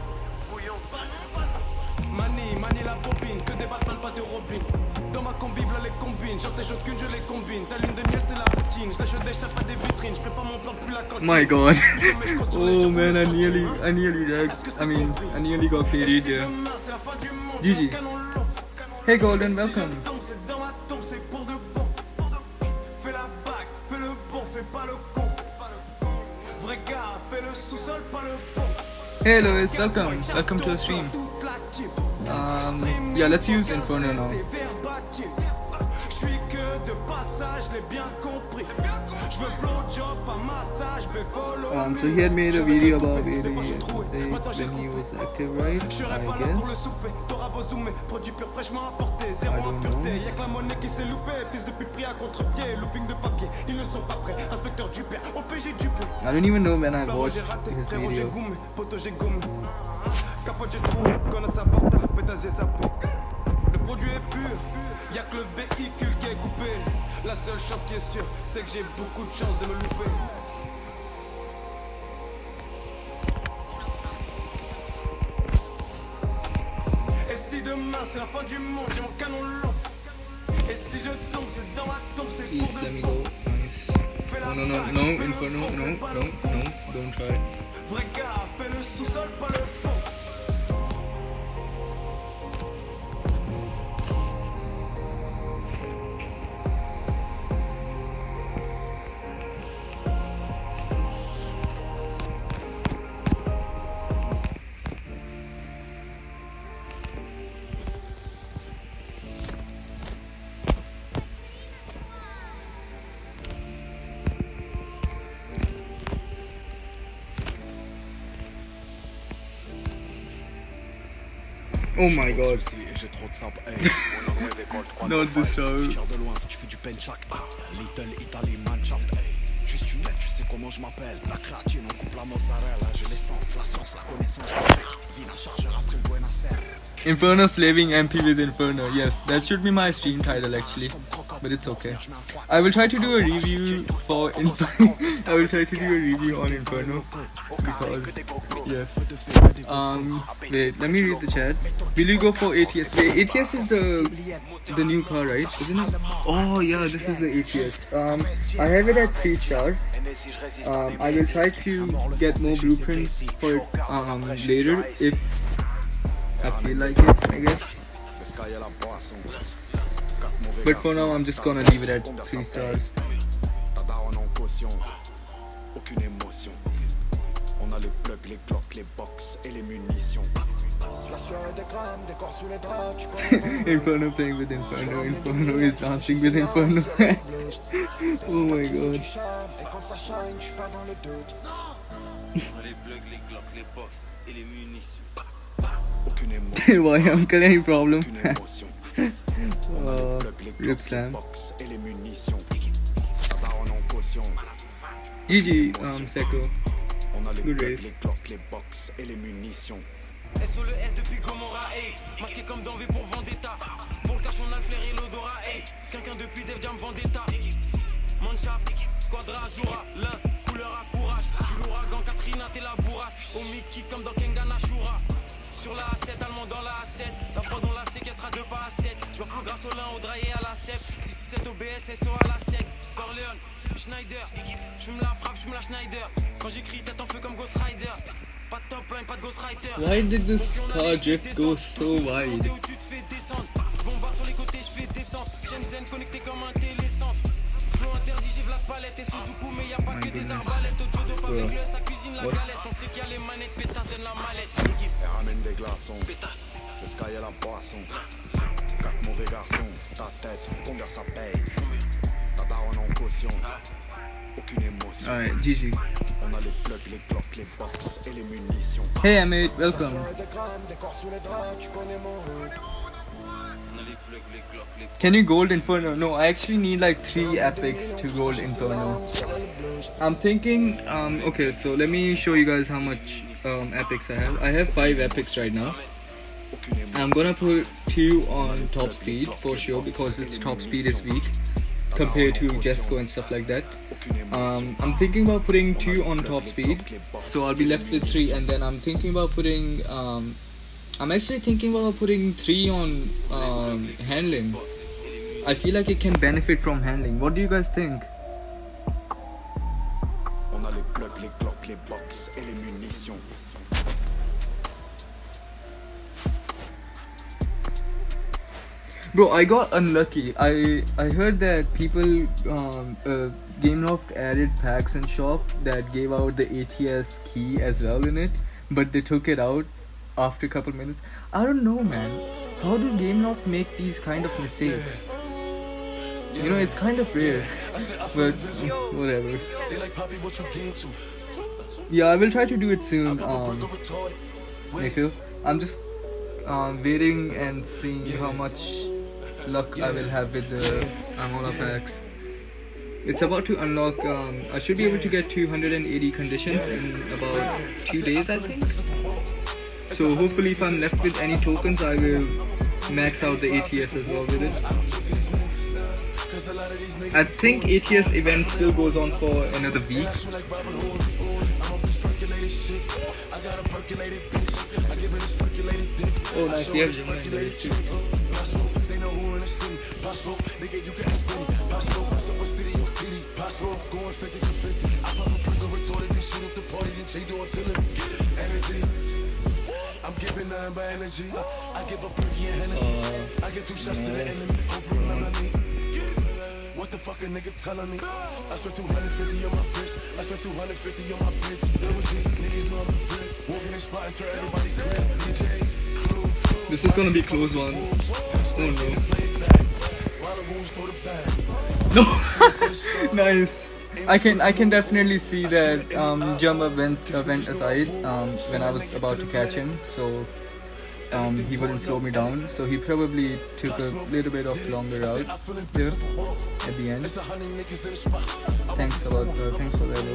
Manie la bobine, que des Batman, pas de Robin. Dans ma combi, là les combines, j'entends chacune, je les combine. Ta lune de miel, c'est la routine, je lâche des chats, pas des vitrines. Je fais pas mon plan depuis la cantine. My god. Oh man, I nearly died. I nearly got played here. GG. Hey Golden, welcome. Hey Lois, welcome. Welcome to the stream. Yeah, let's use Inferno now. So he had made a video about AD when he was active, right? I guess. I don't know. I don't even know when I watched his video. Le produit est pur, y'a que le véhicule qui est coupé. La seule chose qui est sûre, c'est que j'ai beaucoup de chance de me louper. Et si demain c'est la fin du monde, j'ai mon canon long. Et si je tombe, c'est dans la tombe, c'est pour Please let me de go. Nice. No, Inferno, no, don't try. Vrai gars, fais le sous-sol, pas le pont. Oh my god. Not this show. Comment je m'appelle, la créatine, on coupe la mozzarella, j'ai l'essence, la science, la connaissance, viens chargeur après le Buenos Aires. Inferno slaving MP with Inferno. Yes, that should be my stream title actually, but it's okay. I will try to do a review for I will try to do a review on Inferno because yes. Wait, let me read the chat. Will you go for ATS? Wait, ATS is the new car, right? Isn't it? Oh yeah, this is the ATS. I have it at 3 stars. I will try to get more blueprints for it later if I feel like it, I guess. But for now, I'm just gonna leave it at 3 stars. Inferno playing with Inferno. Inferno is dancing with Inferno. Oh my god. Why, uncle? Any problem? Rip Sam. GG, Seko. Good race. SOLES depuis Gomorrah, masqué comme dans V pour Vendetta. Pour le cash on a le flair et l'odorat, quelqu'un depuis Def Jam Vendetta. Manshaft, Squadra Azura, l'un, couleur à courage. J'suis l'ouragan, Katrina, t'es la bourrasse. Au Mickey comme dans Kengan Ashura. Sur la A7, allemand dans la A7. La prod on la séquestre à 2 pas à 7. J'offre grâce au lin, au draillé à la CEP. 6-7 OBS, SO à la SEC. Corleone, Schneider. J'fume la frappe, j'fume la Schneider. Quand j'écris, tête en feu comme Ghost Rider. Pas de top line, pas de Ghost Rider. Why did this car drift go so wide? Bombarde sur les côtés, j'fais descente. Shenzhen connecté comme un télécentre. Flow interdit, j'ai Vlad Palette et Suzuku, mais y'a pas que des arbalètes. Au jodo, pas avec le sa cuisine, la galette. On sait qu'il y a les manettes, pétasse, donne la mallette. Elle ramène des glaçons, le sky et la boisson. 4 mauvais garçons, ta tête, combien ça paye? Ta daronne en caution, aucune émotion. Alright, GG. On a les plugs, les clocks, les box et les munitions. Hey Amit, welcome. Can you gold Inferno? No, I actually need like 3 epics to gold Inferno. I'm thinking, okay, so let me show you guys how much epics I have. I have 5 epics right now. I'm gonna put 2 on top speed for sure because its top speed is weak compared to Jesco and stuff like that. I'm thinking about putting 2 on top speed, so I'll be left with 3, and then I'm thinking about putting I'm actually thinking about putting 3 on handling. I feel like it can benefit from handling. What do you guys think? On a les plugs, les clocks, les box et les munitions. Bro, I got unlucky. I heard that people Gameloft added packs in shop that gave out the ATS key as well in it, but they took it out after a couple minutes. I don't know, man. How do Gameloft make these kind of mistakes? You know, it's kind of rare, but whatever. Yeah, I will try to do it soon, Nikhil. I'm just waiting and seeing how much luck I will have with the Amola packs. It's about to unlock, I should be able to get 280 conditions in about 2 days, I think. So hopefully if I'm left with any tokens, I will max out the ATS as well with it. I think ATS event still goes on for another week. Oh nice, they have Gemini in there too. I'm giving nothing but energy. I give a perky and Hennessy. I get 2 shots to the enemy. What the fuck a nigga telling me? I spent 250 on my wrist. I spent 250 on my bitch. Double G, niggas know I'm a brick. Walking in spot and turn everybody grip. DJ, this is gonna be close one. Oh no. No. Nice. I can definitely see that Jumba went aside when I was about to catch him, so he wouldn't slow me down, so he probably took a little bit of longer route there at the end. Thanks a lot, thanks for that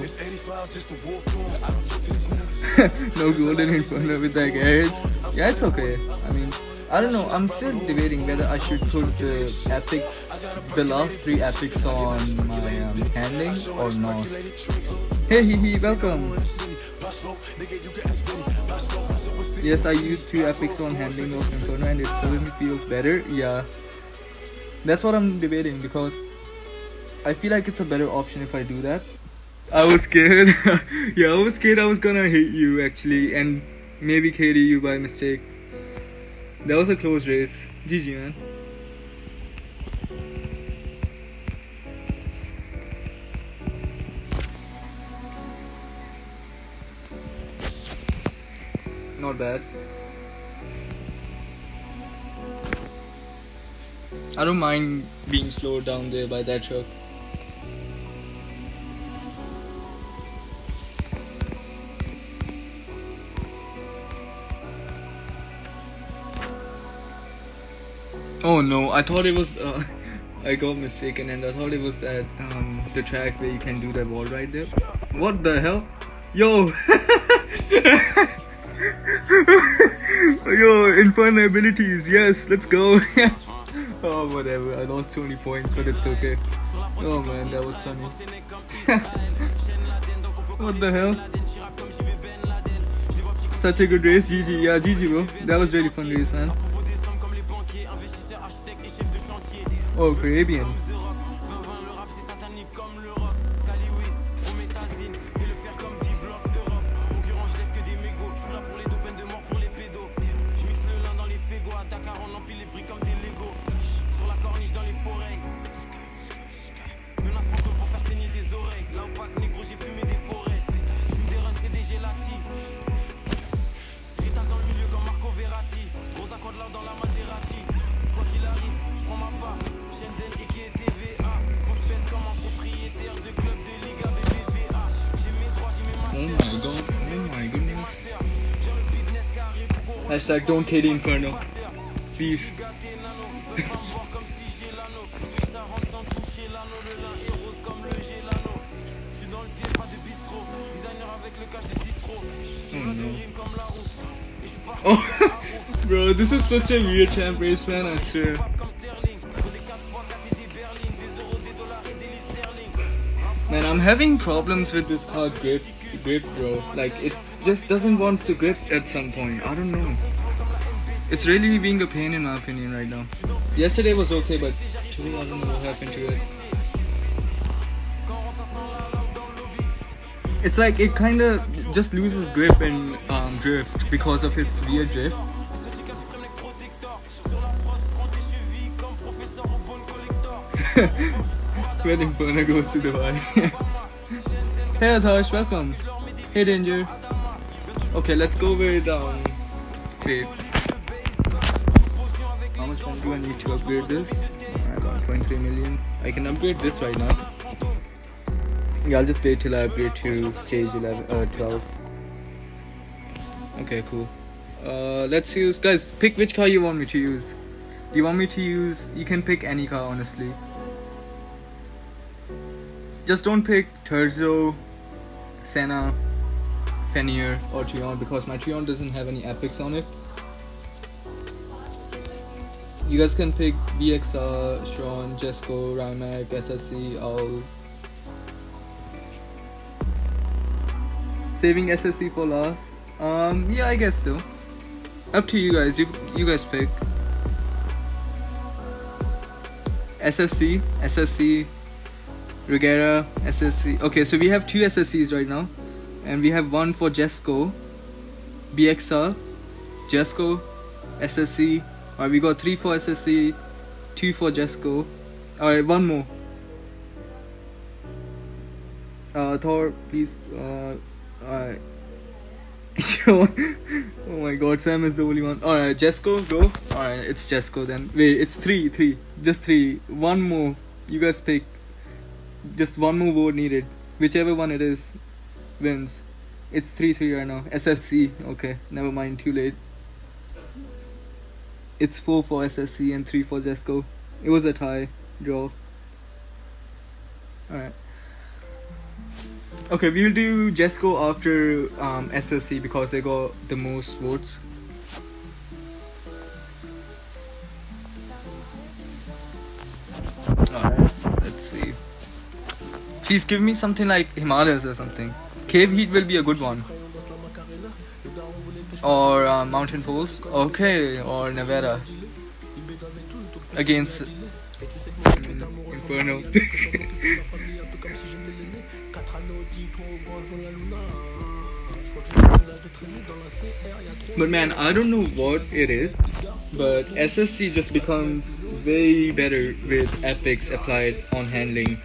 though. No golden inferno with that garage. Yeah, it's okay. I mean, I don't know, I'm still debating whether I should put the last 3 epics on my handling or not. Hey, welcome. Yes, I used 2 epics on handling of Inferno and it suddenly feels better. Yeah, that's what I'm debating, because I feel like it's a better option if I do that. I was scared. Yeah, I was scared I was gonna hit you actually, and maybe KD you by mistake. That was a close race. GG, man. Not bad. I don't mind being slowed down there by that truck. Oh no, I thought it was I got mistaken and I thought it was that the track where you can do that wall right there. What the hell? Yo. Yo, Inferno abilities, yes, let's go. Oh, whatever, I lost 20 points, but it's okay. Oh man, that was funny. What the hell? Such a good race, GG, yeah, GG bro. That was really fun race, man. Oh, Caribbean. Hashtag don't KD Inferno. Please. Oh no. Oh, bro, this is such a weird champ race, man, I swear. Man, I'm having problems with this car grip, bro. Like, it just doesn't want to grip at some point. I don't know. It's really being a pain in my opinion right now. Yesterday was okay, but today I don't know what happened to it. It's like it kinda just loses grip and drift because of its weird drift. When Inferno goes to Dubai. Hey Atharsh, welcome. Hey Danger. Okay, let's go with wait. How much money do I need to upgrade this? Alright, 1.3 million. I can upgrade this right now. Yeah, I'll just wait till I upgrade to stage 12. Okay, cool. Let's use, guys, pick which car you want me to use. Do you want me to use, you can pick any car honestly. Just don't pick Terzo, Senna, Fenrir or Trion because my Trion doesn't have any epics on it. You guys can pick VXR, Shron, Jesco, Rimac, SSC, all. Saving SSC for last? Yeah, I guess so. Up to you guys. You guys pick. SSC, Regera, SSC. Okay, so we have 2 SSCs right now. And we have one for Jesco, BXR, Jesco, SSC. Alright, we got 3 for SSC, 2 for Jesco. Alright, one more. Thor, please. Alright. Oh my god, Sam is the only one. Alright, Jesco, go. Alright, it's Jesco then. Wait, it's 3. Just 3. One more. You guys pick. Just one more vote needed. Whichever one it is wins. It's 3-3 right now. SSC. Okay, never mind, too late. It's 4 for SSC and 3 for Jesco. It was a tie draw. Alright. Okay, we'll do Jesco after SSC because they got the most votes. Alright, let's see. Please give me something like Himalayas or something. Cave Heat will be a good one. Or Mountain Falls. Okay, or Nevada. Against Inferno. But man, I don't know what it is, but SSC just becomes way better with epics applied on handling.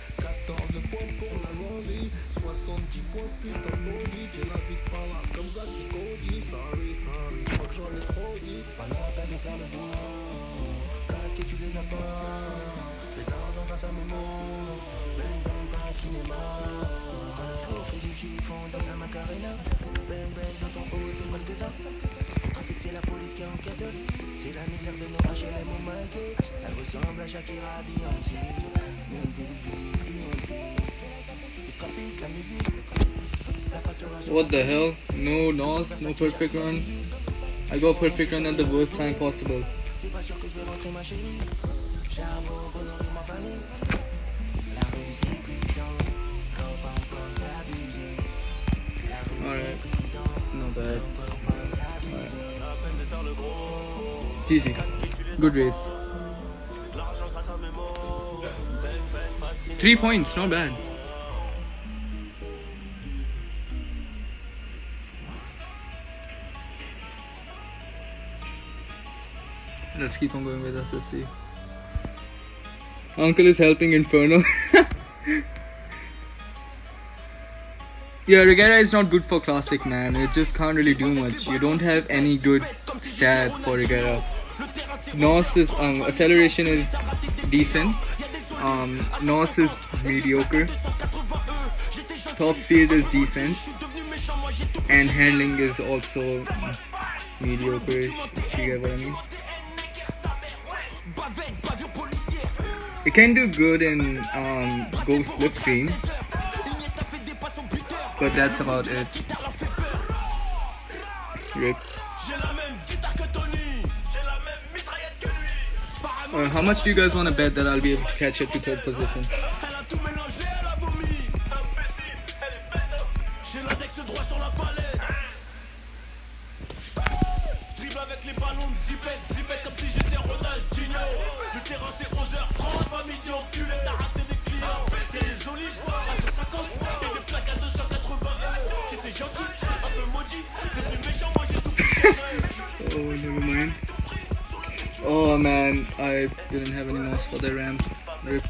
What the hell? No NOS, no perfect run. I got perfect run at the worst time possible. Alright, not bad. Alright. GG. Good race. 3 points, not bad. Let's keep on going with SSC. Uncle is helping Inferno. Yeah, Regera is not good for Classic, man. It just can't really do much. You don't have any good stat for Regera. NOS is, acceleration is decent. NOS is mediocre. Top speed is decent. And handling is also mediocre-ish, if you get what I mean. It can do good in Go Slipstream, but that's about it. Rip. How much do you guys want to bet that I'll be able to catch it to 3rd position? Oh, never mind. Oh man, I didn't have any NOS for the ramp. Rip.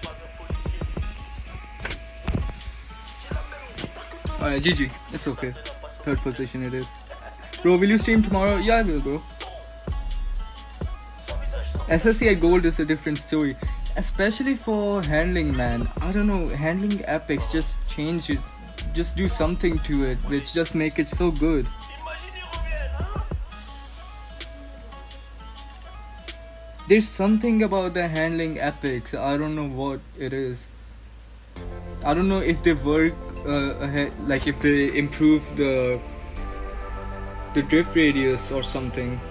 Alright, GG. It's okay. 3rd position it is. Bro, will you stream tomorrow? Yeah, I will, bro. SSC at gold is a different story. Especially for handling, man. I don't know, handling epics, just change it. Just do something to it, which just make it so good. There's something about the handling epics. I don't know what it is. I don't know if they work ahead, like if they improve the drift radius or something.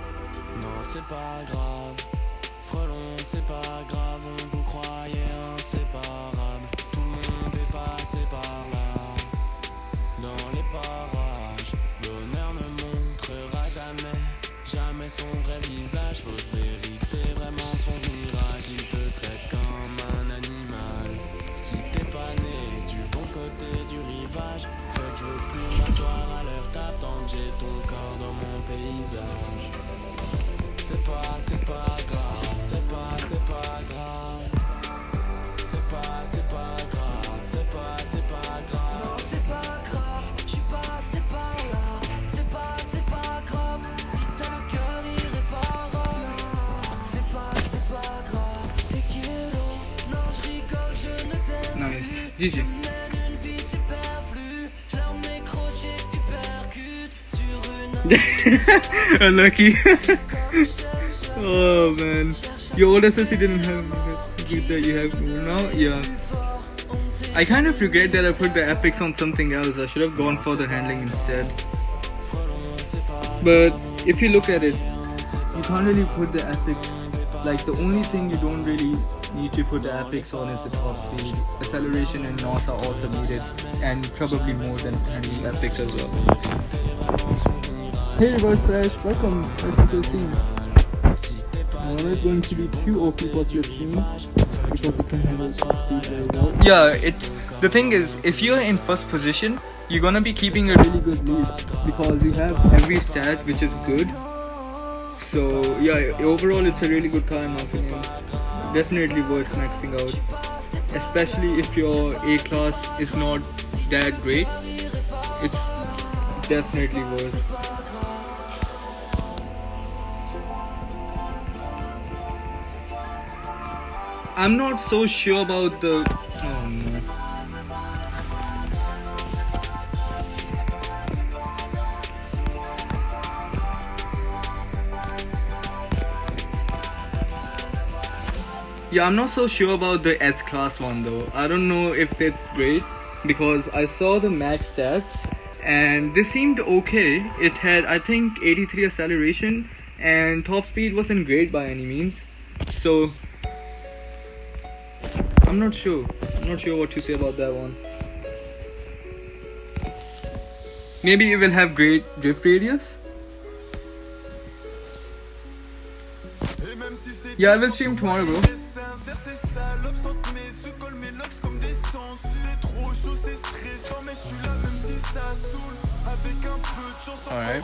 Son vrai visage, fausse vérité, vraiment son virage. Il te traite comme un animal. Si t'es pas né du bon côté du rivage, fait que je veux plus m'asseoir à l'heure d'attendre. J'ai ton corps dans mon paysage. C'est pas grave, c'est pas grave. C'est pas grave, c'est pas grave. Non, c'est pas grave, j'suis passé par là. C'est pas grave, si t'as le cœur irréparable. C'est pas grave, t'es kilo. Non, j'rigole, je ne t'aime Nice. plus. GG. Je mène une vie superflue. J'l'arme mes crochets hypercute sur une Unlucky. comme je cherche Oh man, your old SSC didn't have that you have now. Yeah, I kind of regret that I put the epics on something else. I should have gone for the handling instead. But if you look at it, you can't really put the epics. Like the only thing you don't really need to put the epics on is the top speed, acceleration, and NOS are also needed, and probably more than handling epics as well. Hey Reverse Flash, welcome to the team. It's going to be too OP for your stream because it can handle speed very well. Yeah, the thing is, if you're in first position, you're gonna be keeping a really good lead because you have every stat which is good. So yeah, overall it's a really good car in my opinion. Definitely worth maxing out, especially if your A class is not that great. It's definitely worth. I'm not so sure about the yeah, I'm not so sure about the S class one though. I don't know if it's great because I saw the max stats and they seemed okay. It had, I think, 83 acceleration and top speed wasn't great by any means. So I'm not sure what to say about that one. Maybe it will have great drift radius. Yeah, I will stream tomorrow, bro. Alright.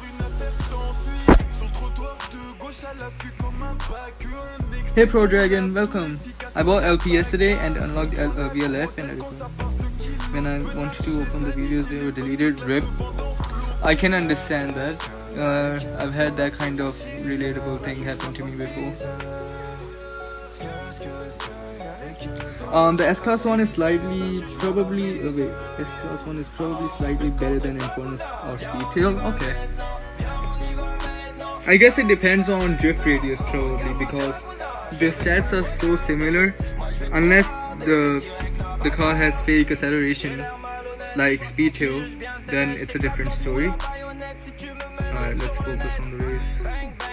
Hey Pro Dragon, welcome. I bought LP yesterday and unlocked VLF and everything. When I wanted to open the videos, they were deleted. RIP. I can understand that. I've had that kind of relatable thing happen to me before. The S-Class one is slightly, S-Class one is probably slightly better than Infernus or Speedtail. Okay. I guess it depends on drift radius probably because the stats are so similar. Unless the car has fake acceleration like Speedtail, then it's a different story. Alright, let's focus on the race.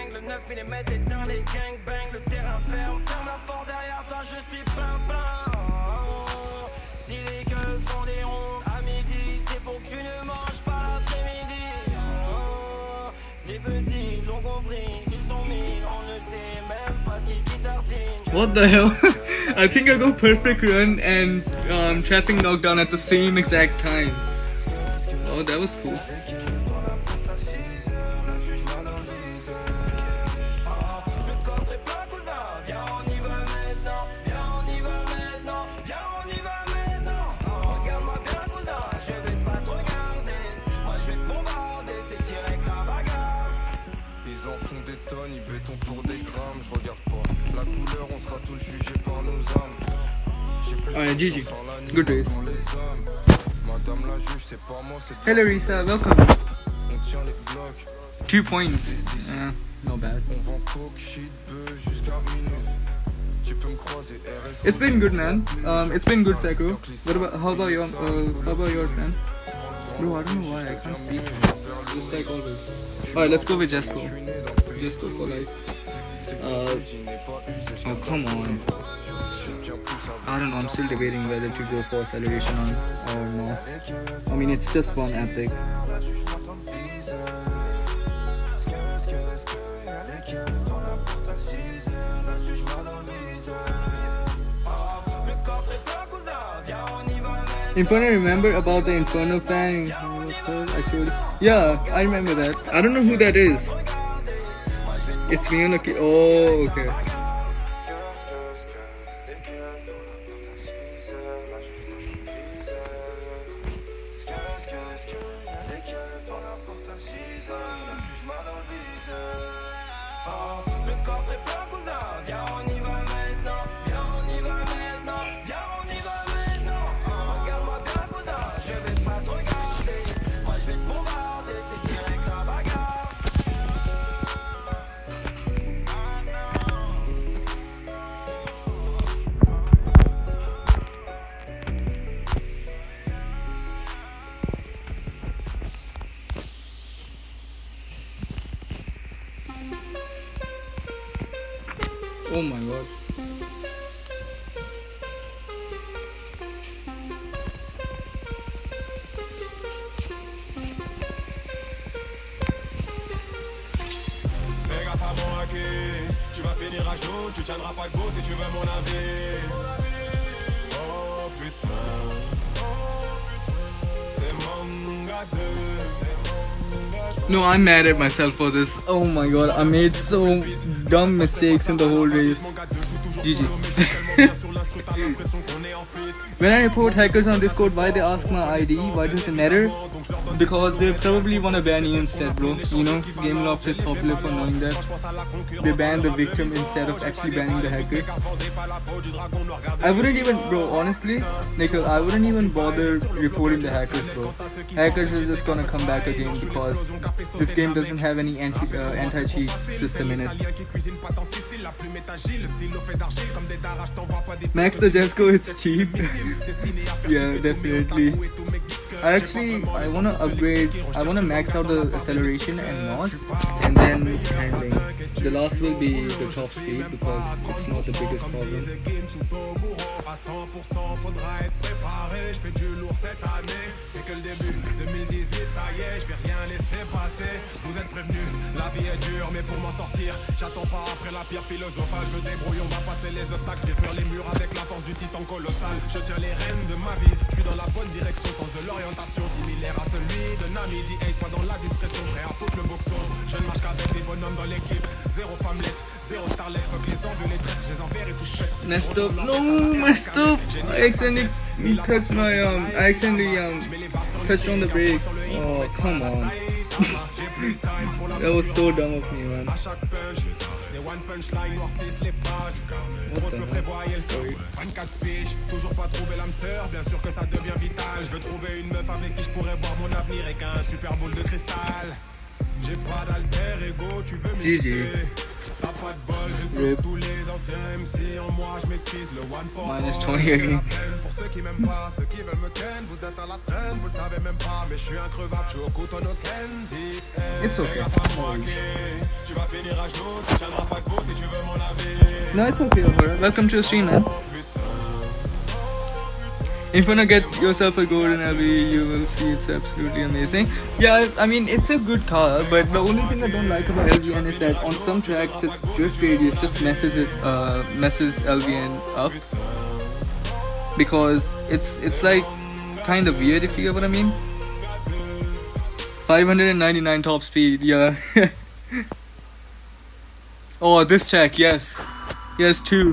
What the hell? I think I go perfect run and traffic knockdown at the same exact time. Oh, that was cool. Alright, GG. Good race. Hey Larissa, welcome. 2 points. Not bad. It's been good, man. It's been good, Psycho. How about yours, man? Bro, I don't know why I can't speak. Just like always. Alright, let's go with Jesco. Jesco for life. Oh, come on. I don't know, I'm still debating whether to go for acceleration or NOS. I mean, it's just one epic. Inferno, remember about the Inferno fan? I showed you. Yeah, I remember that. I don't know who that is. It's me on the oh, okay. Oh my god. Fais gaffe à mon hacké, tu vas finir à genoux, tu tiendras pas debout si tu veux mon avis. Oh putain, c'est mon gars No, I'm mad at myself for this. Oh my god, I made so dumb mistakes in the whole race. GG. When I report hackers on Discord, why they ask my ID? Why does it matter? Because they probably wanna ban you instead, bro. You know, Gameloft is popular for knowing that. They ban the victim instead of actually banning the hacker. I wouldn't even, bro, honestly, Nikhil, I wouldn't even bother reporting the hackers, bro. Hackers are just gonna come back again because this game doesn't have any anti-cheat system in it. Max the Jesco, it's cheap. Yeah, definitely. I wanna upgrade. I wanna max out the acceleration and NOS, and then handling. The last will be the top speed because it's not the biggest problem. À 100%, faudra être préparé. Je fais du lourd cette année, c'est que le début. 2018, ça y est, je vais rien laisser passer. Vous êtes prévenus, la vie est dure, mais pour m'en sortir, j'attends pas après la pire philosophale. Je me débrouille, on va passer les obstacles, détruire les murs avec la force du titan colossal. Je tiens les rênes de ma vie, je suis dans la bonne direction, sens de l'orientation similaire à celui de Nami. Dit Ace, pas dans la discrétion, prêt à foutre le boxon. Je ne marche qu'avec des bonhommes dans l'équipe, zéro femmelette, zéro starlet, fuck les envieux, les traîtres, je les enverrai tous faits. Messed up. No, messed up. I accidentally touched my touched on the brake. Oh, come on. That was so dumb of me, man. What the hell? Sorry. 24 piges, toujours pas trouvé l'âme sœur, bien sûr que ça devient vital. Je veux trouver une meuf avec qui je pourrais voir mon avenir et qu'un super boule de cristal. J'ai pas d'alter ego, tu veux m'écouter. T'as pas de bol, je tous les anciens MC en moi, je maîtrise le one for all. Minus 20 again. Pour ceux qui m'aiment pas, ceux qui veulent me ken, vous êtes à la traîne, vous le savez même pas, mais je suis increvable, je suis au couteau no candy. It's okay. Tu vas finir à genoux, tu tiendras pas debout si tu veux mon avis. No, it's okay, bro. Welcome to the stream, man. If you wanna get yourself a golden LV, you will see it's absolutely amazing. Yeah, I mean, it's a good car, but the only thing I don't like about LVN is that on some tracks, its drift radius just messes LVN up. Because it's like kind of weird, if you get what I mean. 599 top speed, yeah. Oh, this track, yes. Yes, too.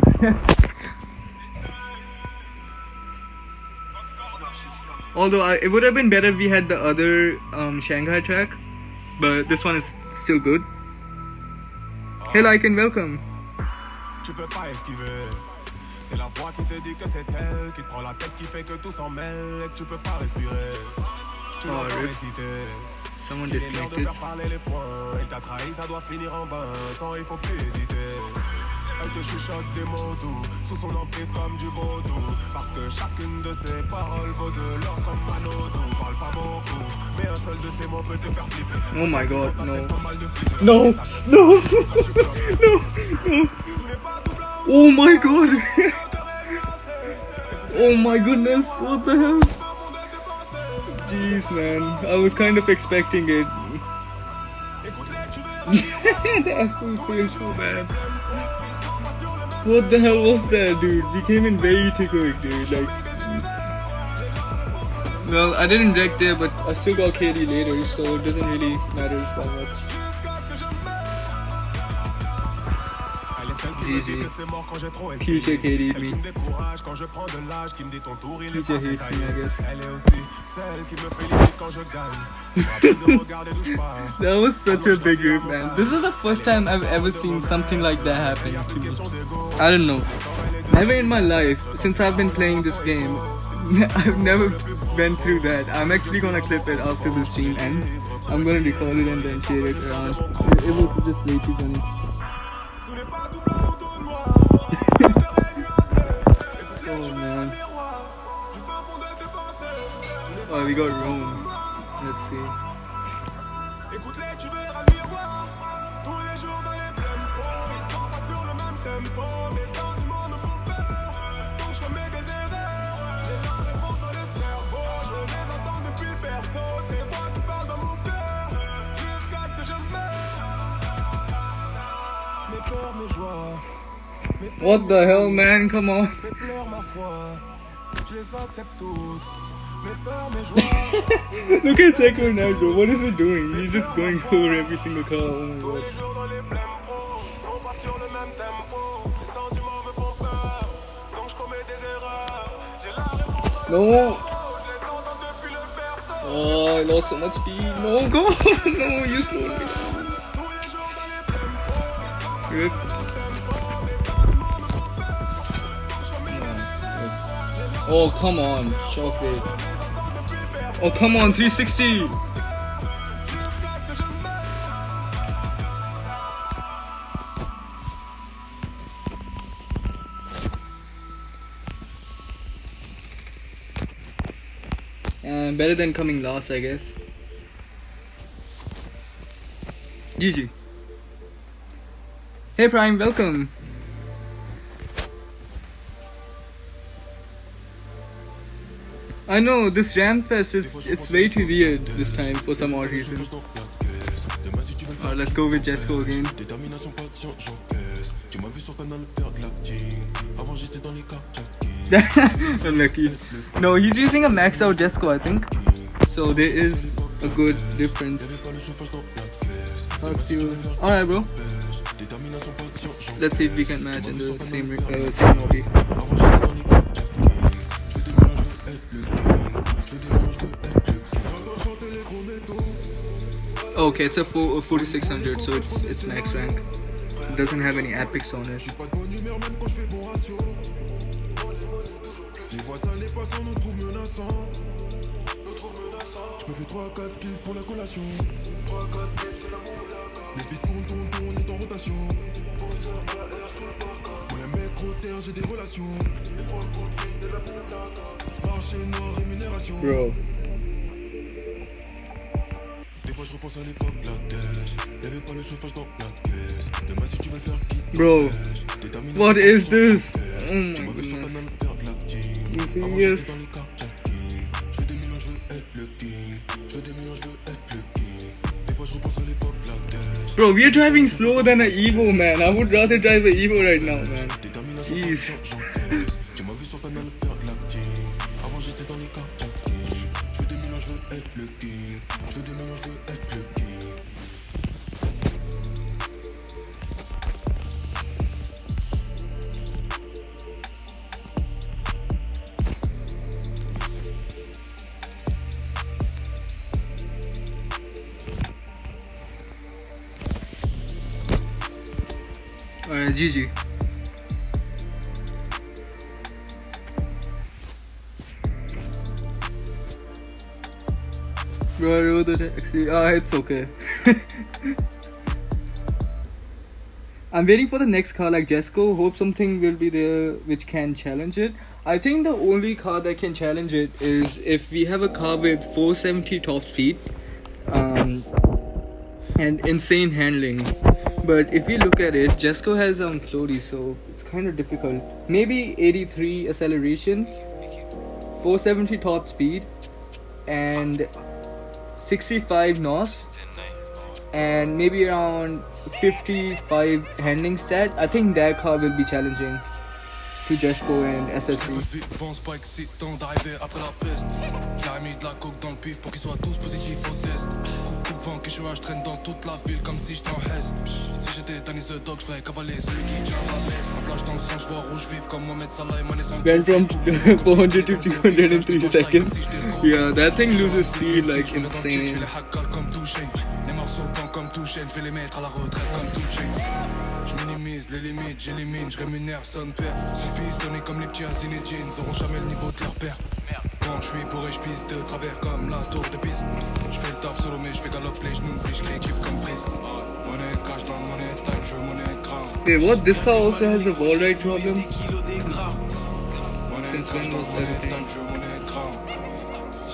Although it would have been better if we had the other Shanghai track, but this one is still good. Hey Lycan, welcome. Tu peux pas esquiver. C'est la voix qui te dit que c'est elle qui te prend la tête qui fait que tout s'en mêle et que tu peux pas respirer. Tu dois pas réciter. Someone disconnected. Faire parler les points. Elle t'a trahi, ça doit finir en bain. Sans il faut plus hésiter. Elle te chuchote des mots doux, sous son emprise comme du vaudou. Parce que chacune de ses paroles vaut de l'or comme Manodou. Parle pas beaucoup, mais un seul de ces mots peut te faire flipper. Oh my god, no. No, no. Oh my god. Oh my goodness, what the hell? Jeez, man, I was kind of expecting it. The F feels so bad. What the hell was that, dude? We came in way too quick, dude. Like, well, I didn't wreck there, but I still got KD later, so it doesn't really matter that much. Easy. PJ KD'd me. PJ hates me, I guess. That was such a big group, man. This is the first time I've ever seen something like that happen to me. I don't know. Never in my life, since I've been playing this game, I've never been through that. I'm actually gonna clip it after the stream ends. I'm gonna record it and then share it around. It was just way too funny. Oh man. Oh, we got Rome. Let's see. tempo. Mes sentiments me font peur, donc je commets des erreurs. J'ai la réponse dans le cerveau, je les attends depuis le berceau. C'est moi qui parle dans mon cœur, jusqu'à ce que je meure. Mes peurs, mes joies, What the hell, man? Come on. mes pleurs, ma foi, je les accepte toutes. Mes peurs, mes joies. Look at Zach Ronaldo. What is he doing? He's just going over every single car. Oh my Tous god. les jours dans les blèmes pro, ils sont pas sur le même tempo. Les sentiments me font peur, donc je commets des erreurs. J'ai la réponse dans le No. cerveau, je les entends depuis le berceau. Oh, I lost so much speed. No, go. No, you slowed me down. Tous les jours dans les blèmes pro, ils sont pas Good. sur le même tempo. Les sentiments me font peur, donc je commets des erreurs. Oh, come on. Chocolate. Oh, come on. 360. Better than coming last, I guess. GG. Hey Prime, welcome. I know this Jam Fest it's way too weird this time for some odd reason. Alright, let's go with Jesco again. Détermination, patience, j'encaisse. Tu m'as vu sur Canal faire de l'acting. Avant j'étais dans les cartes. Unlucky. No, he's using a maxed out Jesco, I think. So there is a good difference. Alright, bro. Let's see if we can match in the same lobby. Okay, it's a 4600, so it's max rank. It doesn't have any epics on it. Les voisins, les passants nous trouvent menaçants. Je me fais 3-4 pièces pour la collation. 3-4 pièces, c'est la moula. Les speeds tournent, on est en rotation. Pour les mecs gros terre, j'ai des relations. Marché noir, rémunération. Bro. Des fois je repense à l'époque, la dèche. Y'avait pas le chauffage dans la caisse. Demain si tu veux le faire qui. Bro. What is this? Oh my goodness. You serious? Bro, we are driving slower than an Evo, man. I would rather drive an Evo right now, man. Jeez. GG. Bro, I rode the taxi. It's okay. I'm waiting for the next car like Jesco. Hope something will be there which can challenge it. I think the only car that can challenge it is if we have a car with 470 top speed and insane handling. But if you look at it, Jesco has floaty, so it's kind of difficult. Maybe 83 acceleration, 470 top speed, and 65 NOS, and maybe around 55 handling stat. I think that car will be challenging to Jesco and SSC. Pense pas excitant d'arriver après la peste. J'ai mis de la coke dans le pif pour qu'ils soient tous positifs au test. Coupe vent que je traîne dans toute la ville comme si j'étais en Hesse. Si j'étais Danny the Dog, je ferais cavaler celui qui tient la laisse. Un flash dans le sang, je vois rouge vif comme Mohamed Salah et Mané sans. Went from 400 to 200 in 3 seconds. Yeah, that thing loses speed like insane. Les morceaux blancs comme touche, je vais les mettre à la retraite comme tout chain. Je minimise les limites, j'élimine, je rémunère son père. Son pistonné comme les petits Zinedine, ils auront jamais le niveau de leur père. Quand je suis bourré, je pisse de travers comme la tour de Pise. Je fais le taf solo, mais je fais galop les genoux si je crée clip comme prise. Monnaie cash dans monnaie time, je veux monnaie grave. Wait, what? This car also has a wall ride problem? Since when was that a thing?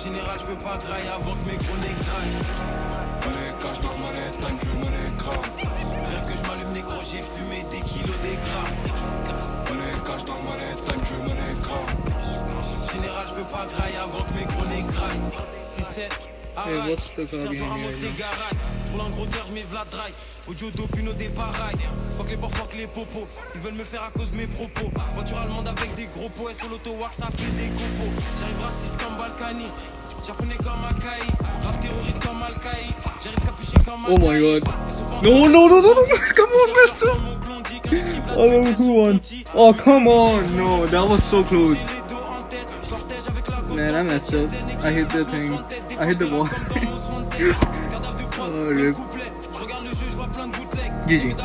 Général, je peux pas grailler avant que mes gros nez graillent. Money cash dans money time, je veux money crame. Rien que je m'allume négro, j'ai fumé des kilos des grammes. Money cash dans money time, je veux money crame. Général, je peux pas grailler avant que mes gros nez graillent. 6-7. Hey, what's the car behind you right now? Pour l'engros je mets Vlad Drive. Audio d'Opuno des pareils. Fuck les porcs, fuck les popos. Ils veulent me faire à cause de mes propos. Voiture allemande avec des gros pots. Et sur l'auto-wax ça fait des copos. J'arrive raciste comme Balkany. Japonais comme Akai. Rap terroriste comme Al-Qaï. J'arrive capuché comme Oh my god. No, no, no, no, no. Come on, Mister. Oh, who won? Oh, come on. No, that was so close. Man, I messed up. I hit the thing. I hit the ball. Oh, rip. GG.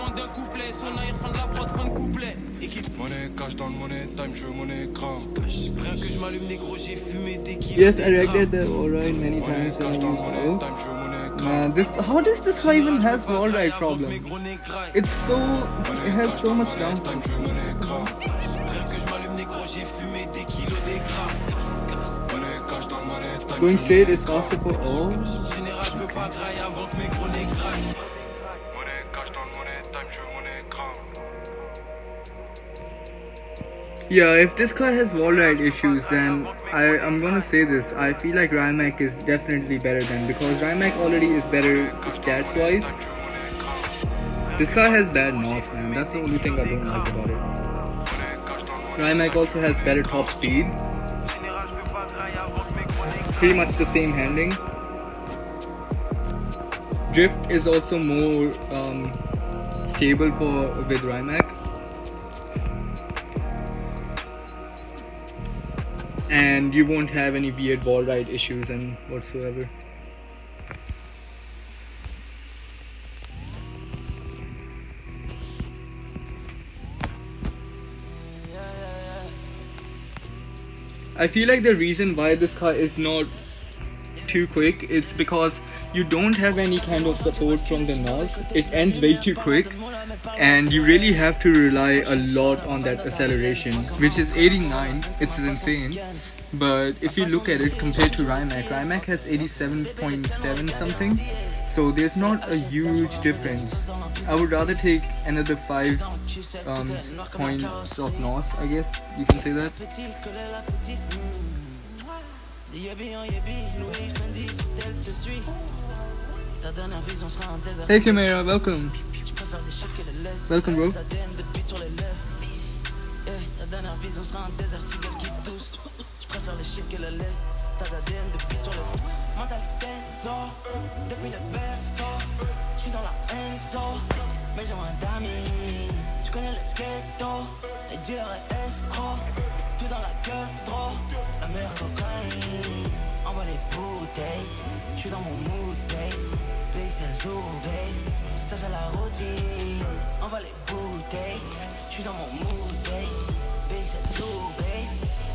Yes, I read that alright many times. Man, this, how does this car even has alright problem? It has so much downtime. Going straight is faster for all. Yeah, if this car has wall ride issues, then I'm gonna say this. I feel like Rimac is definitely better than, because Rimac already is better stats wise. This car has bad NOS, man. That's the only thing I don't like about it. Rimac also has better top speed. Pretty much the same handling. Drift is also more stable with Rimac, and you won't have any weird wall ride issues and whatsoever. I feel like the reason why this car is not too quick, it's because you don't have any kind of support from the NOS. It ends way too quick, and you really have to rely a lot on that acceleration, which is 89. It's insane. But if you look at it compared to Rimac has 87.7 something, so there's not a huge difference. I would rather take another 5 points of NOS, I guess you can say that. Hey Chimera, welcome. Welcome, bro. Faire les chiffres que le lait, t'as ADN de beat sur le mentalité zone. Depuis le berceau, j'suis dans la enzo, mais j'ai moins d'amis. J'connais le ghetto, les dealers et escrocs, tout dans la queue trop, la meilleure cocaïne. Envoie les bouteilles, j'suis dans mon mood, babe, c'est le zoo, babe, ça c'est la routine. Envoie les bouteilles, j'suis dans mon mood, babe, c'est le zoo, babe.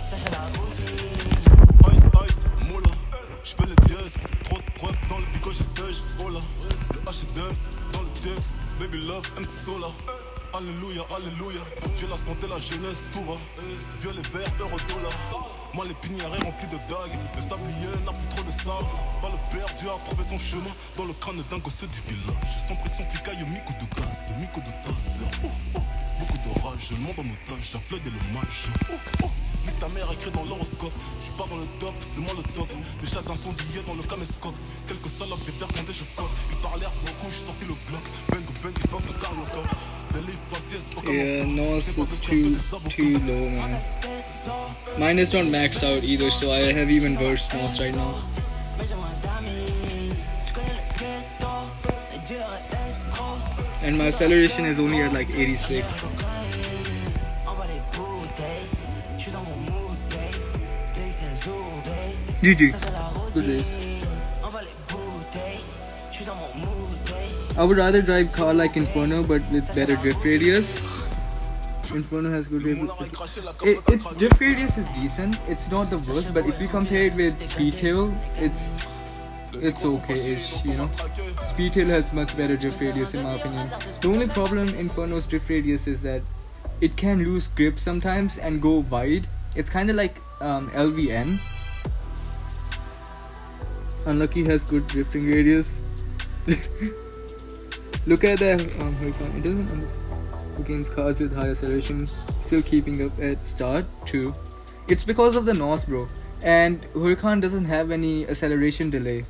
Ice, moula, j'fais les dièses, trop de preuves dans le bigot, j'ai feuille, oh là. Le H&M dans le texte, baby love, MC Sola. Alléluia, alléluia, j'ai la santé, la jeunesse, tout va. Violet vert, euro dollar. Moi les pinières remplis de dagues, le sablier n'a plus trop de sable. Pas le perdu a trouvé son chemin dans le crâne d'un gosse du village. Sans pression, picaille, mico de gaz, mico de tasse. Beaucoup d'orage, je monte en otage, j'afflède le match. Ta mère écrit dans l'horoscope, j'suis pas dans le top, c'est moi le top. Les châtains sont liés dans le caméscope. Quelques salopes des pères condés, je fuck. Ils parlèrent beaucoup, j'suis sorti le bloc. Bang bang, ils dansent un carioca. Yeah, NOS is too low, man. Mine is not maxed out either, so I have even worse NOS right now. And my acceleration is only at like 86. GG. Good race. I would rather drive car like Inferno but with better drift radius. Inferno has good drift. Its drift radius is decent. It's not the worst, but if you compare it with Speedtail, it's okay-ish, you know. Speedtail has much better drift radius in my opinion. The only problem Inferno's drift radius is that it can lose grip sometimes and go wide. It's kind of like LVN. Unlucky has good drifting radius. Look at that Huracan. It doesn't against cars with high acceleration, still keeping up at start. True. It's because of the NOS, bro. And Huracan doesn't have any acceleration delay.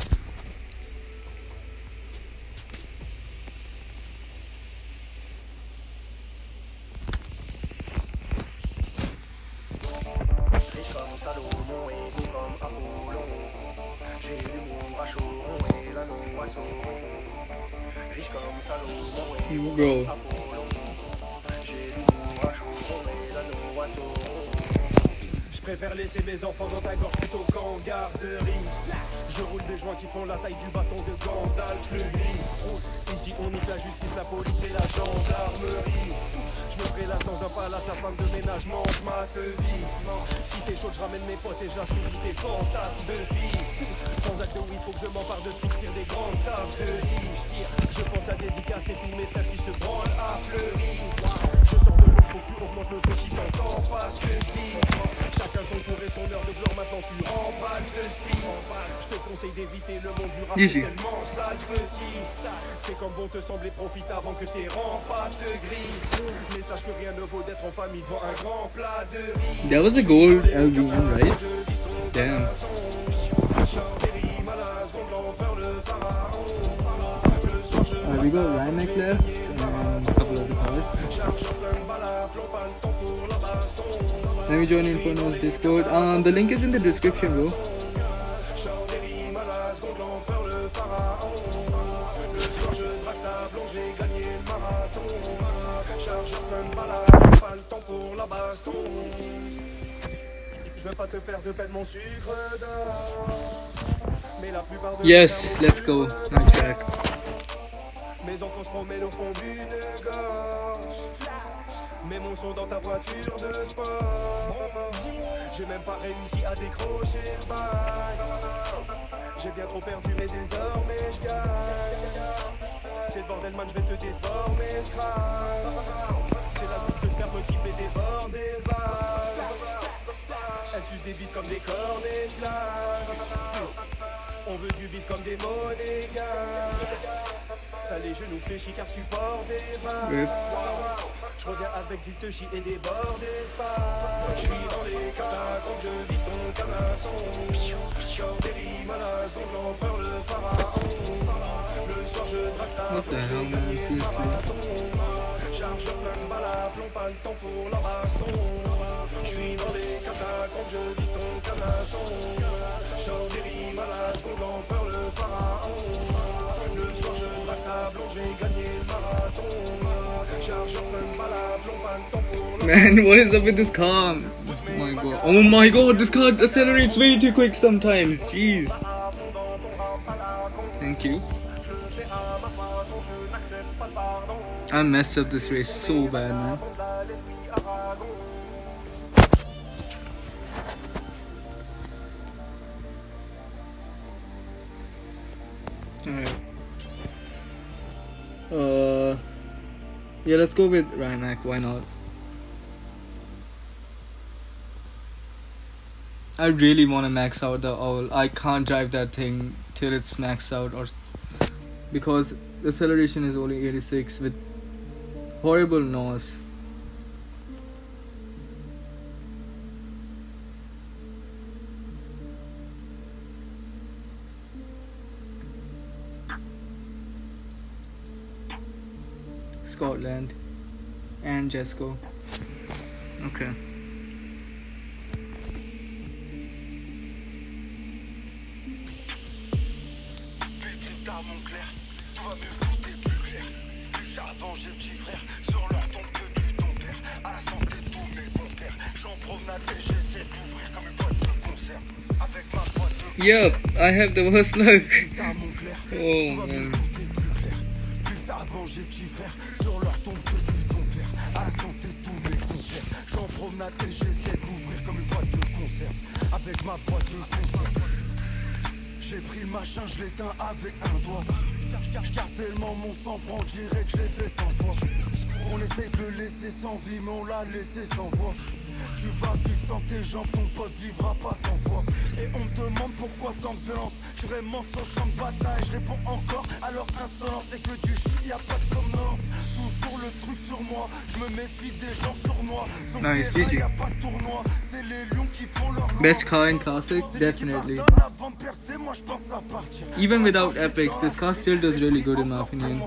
Bro. Je préfère laisser mes enfants dans ta gorge plutôt qu'en garderie. Je roule des joints qui font la taille du bâton de Gandalf le gris. Ici on nique la justice, la police et la gendarmerie. Je me prélasse dans un palace, la femme de ménage mange ma vie. Si t'es chaud, je ramène mes potes et j'assouvis tes fantasmes de vie. Sans acte oui, faut que je m'empare de ce qui tire des grandes tables de riz. Je pense à dédicacer tous mes frères qui se branlent à fleurir. Je sors de l'eau, faut que tu augmentes le son si t'entends pas ce que je dis. Chacun son tour et son heure de gloire, maintenant tu remballes de speed. Je te conseille d'éviter le monde du rap, c'est tellement sale petit. C'est comme bon te sembler, profite avant que tes rampes te grillent. Mais sache que rien ne vaut d'être en famille devant un grand plat de riz. That was a gold LV1, right? Damn. We got Rymac left and a couple of the cards. Let me join Inferno's Discord. The link is in the description, bro. Yes, let's go. Nice track. Mes enfants se promènent au fond d'une gorge. Mets mon son dans ta voiture de sport. J'ai même pas réussi à décrocher le bail. J'ai bien trop perdu mais désormais je gagne. C'est le bordel man, je vais te déformer le crâne. C'est la goutte de sperme qui fait déborder le vase. Elle suce des bites comme des cornets de glace. On veut du bif comme des monégas. T'as les genoux fléchis car tu portes des balles. Je reviens avec du touchy et des bords d'espace. Je suis dans les catacombes, je vise ton canasson. Sors des rimes à la seconde, l'empereur, le pharaon. Le soir je drague ta What the hell, man? Seriously. Charge plein de balles à plomb, pas le temps pour la baston. Je suis dans les catacombes, je vise ton canasson. Sors des rimes à la seconde, l'empereur, le pharaon. Le soir je drague ta blonde, je vais gagner le marathon. Man, what is up with this car? Oh my god. Oh my god, this car accelerates way too quick sometimes. Jeez. Thank you. I messed up this race so bad, man. Alright. Yeah, let's go with Rymac, why not? I really want to max out the Owl. I can't drive that thing till it's maxed out, or because the acceleration is only 86 with horrible NOS. Scotland and Jesco. Okay. Yup, I have the worst luck. Oh man. J'ai pris le machin, je l'éteins avec un doigt. J'garde tellement mon sang-froid, on dirait que je l'ai fait 100 fois. On essaie de le laisser sans vie, mais on l'a laissé sans voix. Tu vas vivre sans tes jambes, ton pote vivra pas sans foi. Et on me demande pourquoi tant de violence. Je suis vraiment sur le champ de bataille. Je réponds encore à leur insolence. Et que du chou, y'a pas de somnolence. Toujours le truc sur moi. Je me méfie des gens sournois. Nice, GG. Y'a pas de tournoi. C'est les lions qui font leur Best car in Classic, definitely. Even without epics, this car still does really good in my opinion.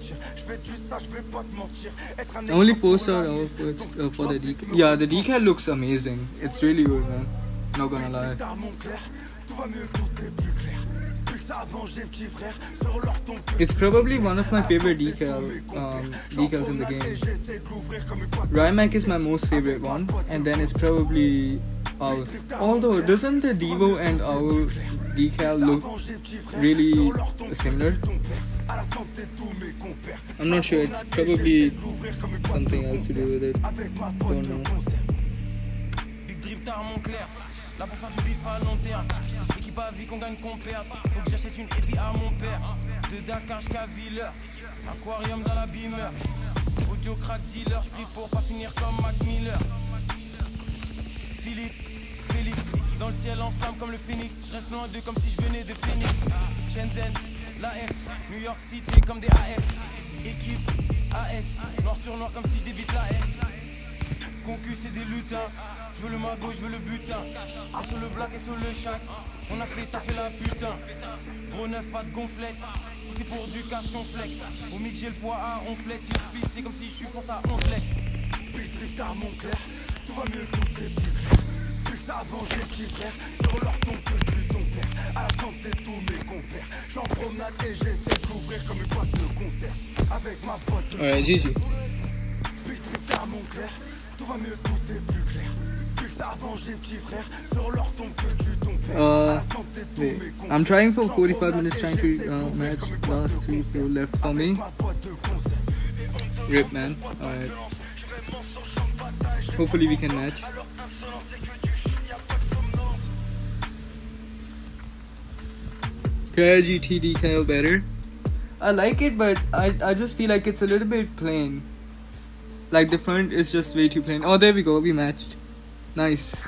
Only 4-star for the decal. Yeah, the decal looks amazing. It's really good, man. Not gonna lie. It's probably one of my favorite decals in the game. Rimac is my most favorite one, and then it's probably Owl. Although, doesn't the Devo and Owl decal look really similar? I'm not sure, it's probably something else to do with it. Don't know. Là pour faire du bif à long terme. Équipe à vie qu'on gagne qu'on perde. Faut que j'achète une épée à mon père. De Dakar jusqu'à Villers. Aquarium dans la Beamer. Audio crack dealer. J'prie pour pas finir comme Mac Miller. Philippe, Félix. Dans le ciel en flamme comme le phénix. J'reste loin d'eux comme si je venais de Phoenix. Shenzhen, la F. New York City comme des AF. Équipe AS. Noir sur noir comme si je débite la S. Concu c'est des lutins. Je veux le magot, je veux le butin. Sur le black et sur le chac. On a fait taffer la putain. Gros neuf, pas de gonflette. Si c'est pour du cash, on flex. Au mix j'ai le poids à ronflette. Si je pisse, c'est comme si je suis fonce à 11 flex. Puis trip tard mon clair. Tout va mieux, tout est plus clair. Plus ça avance les petits frères. Sur leur ton que tu ton père. À la santé tous mes compères. J'en promenade et j'essaie d'ouvrir comme une boîte de concert. Avec ma boîte de Alright, GG. Puis trip tard mon clair. Tout va mieux, tout est plus clair. I'm trying for 45 minutes, trying to match last 3 people left for me. Rip, man. Alright. Hopefully we can match. GT decal better. I like it, but I just feel like it's a little bit plain. Like the front is just way too plain. Oh, there we go. We matched. Nice.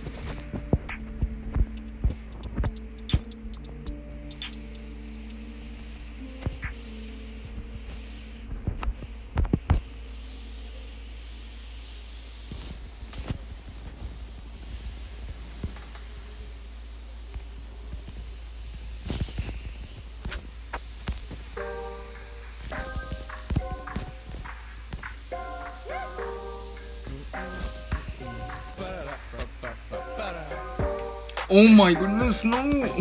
Oh my goodness, no!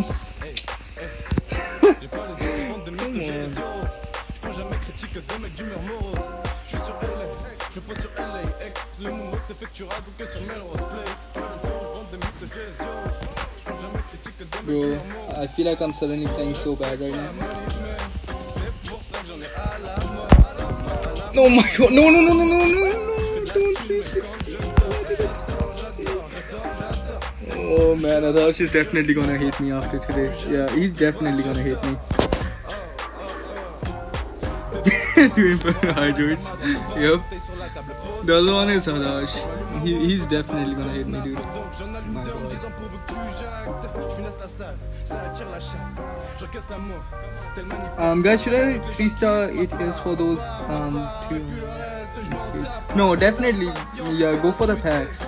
Bro, I feel like I'm suddenly playing so bad right now. Oh my god, no, don't 360. Oh man, Adarsh is definitely gonna hate me after today. Yeah, he's definitely gonna hate me. Doing for high George. Yep. The other one is Adarsh. He's definitely gonna hate me, dude. My god. Guys, should I 3-star ATS for those two? No, definitely. Yeah, go for the packs.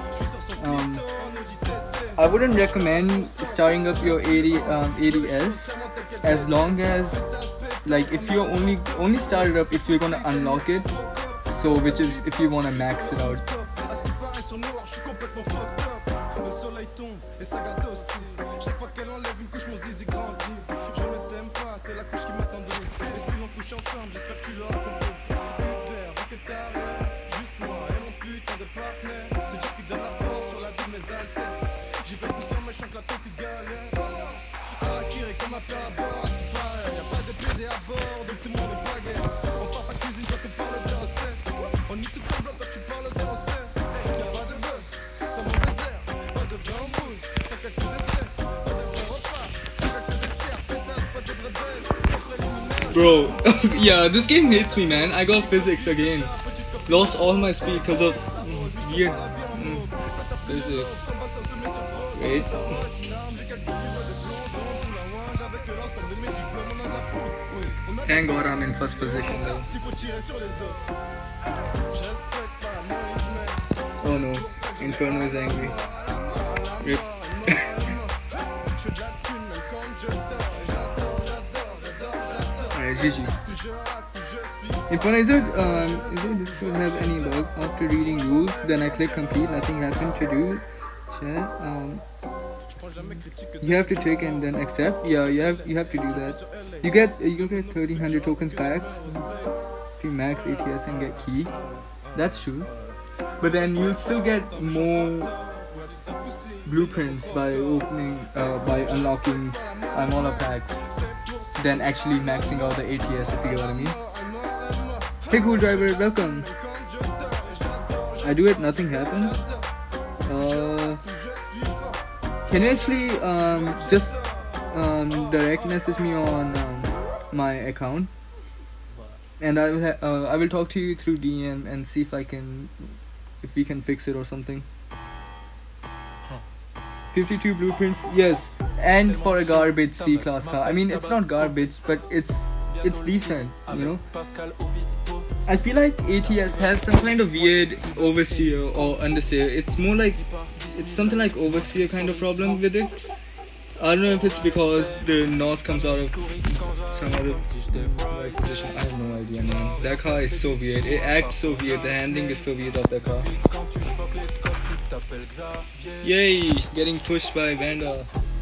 I wouldn't recommend starting up your ADS as long as, like, if you only start it up if you're gonna unlock it, so which is if you wanna max it out. Bro, yeah, this game hates me, man. I got physics again. Lost all my speed because of weird. music. Wait. Thank God I'm in first position though. Oh no, Inferno is angry. Rip. Alright, GG. Inferno, is it should have any bug? After reading rules, then I click complete, nothing happened to do. Chat. You have to tick and then accept. Yeah, you have to do that. You get 1300 tokens back if you max ATS and get key. That's true. But then you'll still get more blueprints by unlocking Imola packs than actually maxing out the ATS, if you get what I mean. Hey cool driver, welcome. I do it, nothing happened. Can you actually just direct message me on my account, and I will talk to you through DM and see if we can fix it or something. 52 blueprints, yes, and for a garbage C-class car. I mean, it's not garbage, but it's decent, you know. I feel like ATS has some kind of weird overseer or underseer. It's more like it's something like overseer kind of problem with it. I don't know if it's because the NOS comes out of some other position. I have no idea, man. That car is so weird. It acts so weird. The handling is so weird of that car. Yay! Getting pushed by Vanda.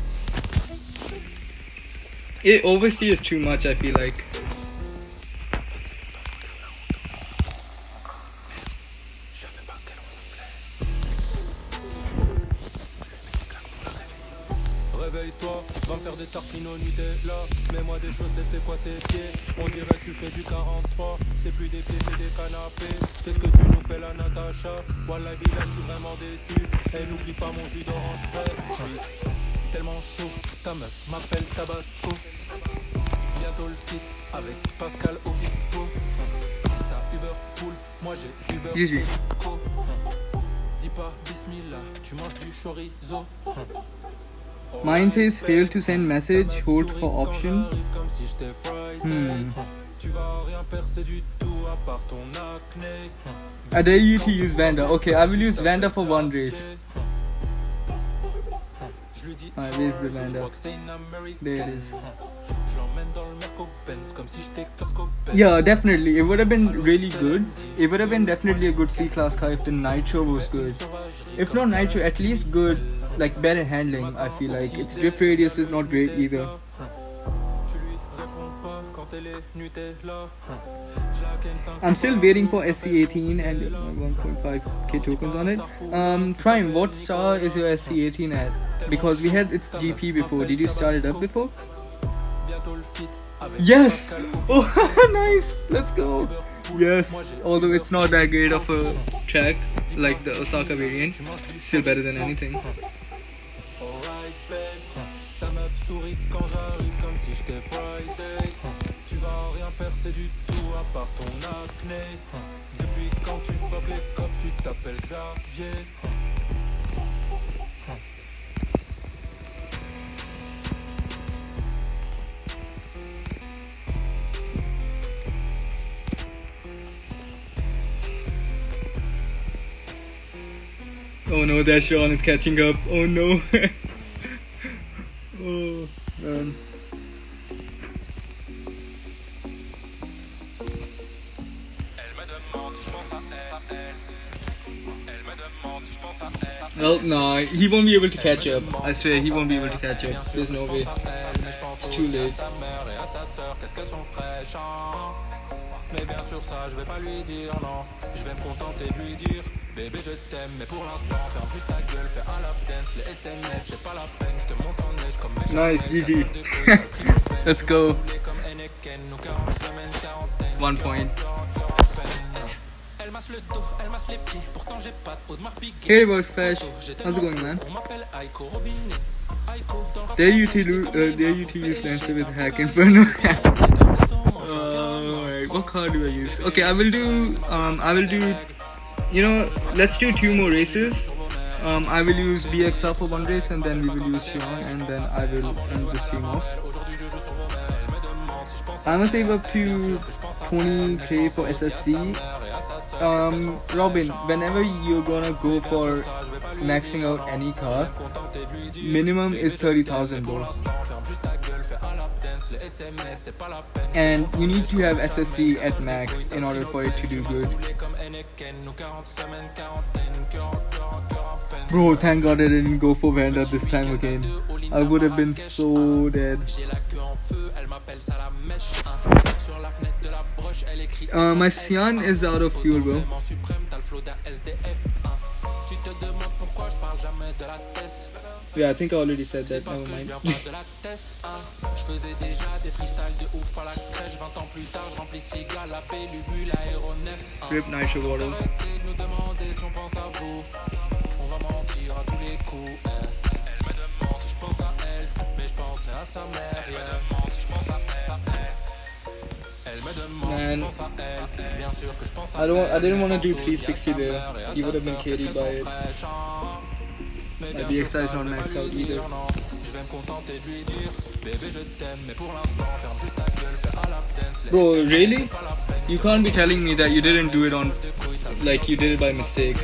Overseer is too much, I feel like. Réveille-toi, va me faire des tartines au Nutella. Mets-moi des chaussettes, c'est quoi ces pieds? On dirait que tu fais du 43. C'est plus des pieds, c'est des canapés. Qu'est-ce que tu nous fais la Natacha? Wallah là je suis vraiment déçu. Et n'oublie pas mon jus d'orange frais. Je suis tellement chaud, ta meuf m'appelle Tabasco. Bientôt le fit avec Pascal Obispo. T'as Uber Pool, moi j'ai Uber Co. Dis pas Bismillah, tu manges du chorizo. Mine says failed to send message, hold for option. I dare you to use Vanda. Okay, I will use Vanda for one race. Alright, where's the Vanda? There it is. Yeah, definitely. It would have been really good. It would have been definitely a good C-class car if the Nitro was good. If not Nitro, at least good. Like better handling, I feel like. Its drift radius is not great either. I'm still waiting for SC18 and 1.5k tokens on it. Prime, what star is your SC18 at? Because we had its GP before. Did you start it up before? Yes! Oh, nice! Let's go! Yes, although it's not that great of a track like the Osaka variant, still better than anything. Ta meuf sourit quand j'arrive comme si j'étais Friday. Tu vas rien percer du tout à part ton acné. Depuis quand tu fuck les cops, tu t'appelles Xavier. Oh no, that Sean is catching up. Oh no. Oh man. Well, no, he won't be able to catch up. I swear, he won't be able to catch up. There's no way. It's too late. Mais bien sûr ça je vais pas lui dire non. Je vais me contenter de lui dire bébé je t'aime. Mais pour l'instant ferme juste ta gueule. Fais un lap dance. Les SMS c'est pas la peine. Je te monte en neige comme nice, GG. Let's go. 1 point. Hey boss Flash, how's it going man? Dare you to use Lancer with Hack Inferno? Alright, what car do I use? Okay, I will do, you know, let's do 2 more races. I will use BXR for one race, and then we will use Xion, and then I will end the stream off. I'm gonna save up to 20k for SSC. Robin, whenever you're gonna go for maxing out any car, minimum is 30,000 bro. And you need to have SSC at max in order for it to do good. Bro, thank god I didn't go for Vanda this time again. I would have been so dead. My Xion is out of fuel, bro. Yeah, I think I already said that, never mind. Rip Nitro bottle. Man, I didn't want to do 360 there. He would have been carried by it. My BXI is not maxed out either. Bro, really? You can't be telling me that you didn't do it on, like you did it by mistake.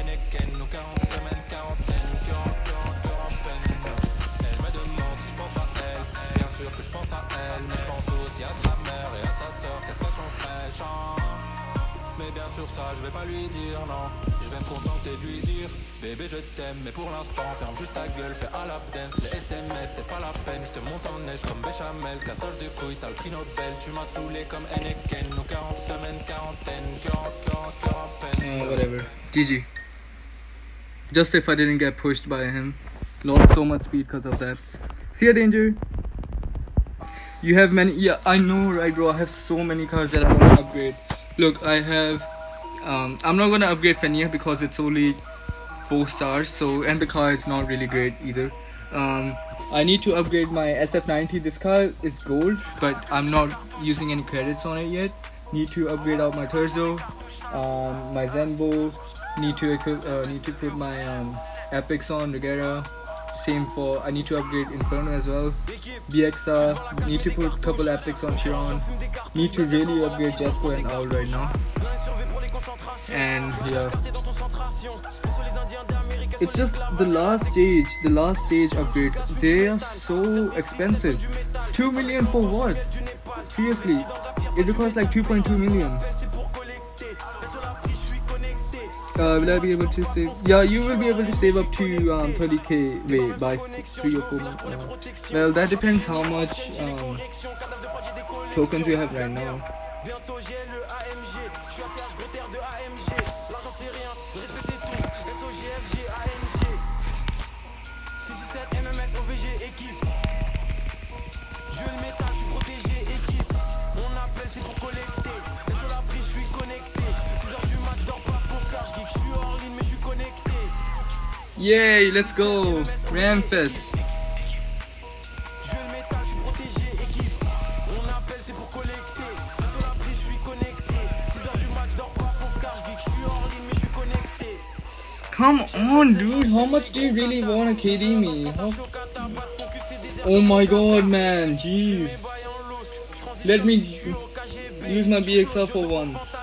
Mais bien sûr ça je vais pas lui dire non. Je vais me contenter de lui dire bébé je t'aime mais pour l'instant ferme juste ta gueule. Fais à la dance, les SMS c'est pas la peine. Je te monte en neige comme béchamel. Cassage de couilles t'as le prix Nobel. Tu m'as saoulé comme Henneken. Nos 40 semaines, quarantaine, 40 peine. Whatever. GG. Just if I didn't get pushed by him. Lost so much speed because of that. See ya Danger. You have many, yeah I know right bro, I have so many cars that I want to upgrade. Look, I have, I'm not gonna upgrade Fenrir because it's only 4 stars, so, and the car is not really great either. I need to upgrade my SF90, this car is gold, but I'm not using any credits on it yet. Need to upgrade out my Terzo, my Zenbo, need to put my Epics on, Regera. Same for, I need to upgrade Inferno as well. BXR, need to put a couple epics on Chiron. Need to really upgrade Jesco and Owl right now. And yeah, it's just the last stage upgrades, they are so expensive. 2 million for what? Seriously, it requires like 2.2 million. Will I be able to save? Yeah, you will be able to save up to 30k by 3 or 4 months. Well, that depends how much tokens you have right now. Yay, let's go! Ramfest! Come on, dude! How much do you really wanna KD me? Oh my god, man! Jeez! Let me use my BXR for once.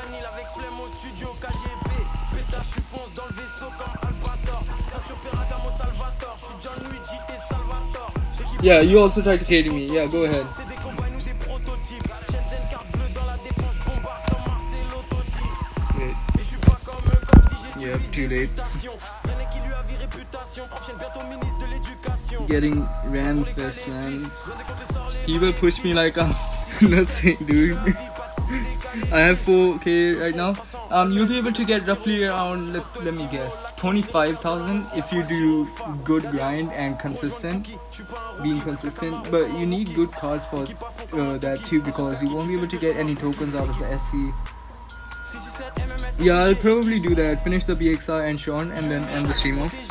Yeah, you also tried to carry me. Yeah, go ahead. Wait. Yep, too late. Getting Ramfest, man. He will push me like nothing, dude. I have 4k right now. You'll be able to get roughly around, let me guess, 25,000 if you do good grind and being consistent. But you need good cars for that too, because you won't be able to get any tokens out of the SC. Yeah, I'll probably do that. Finish the BXR and Sean, and then end the stream off.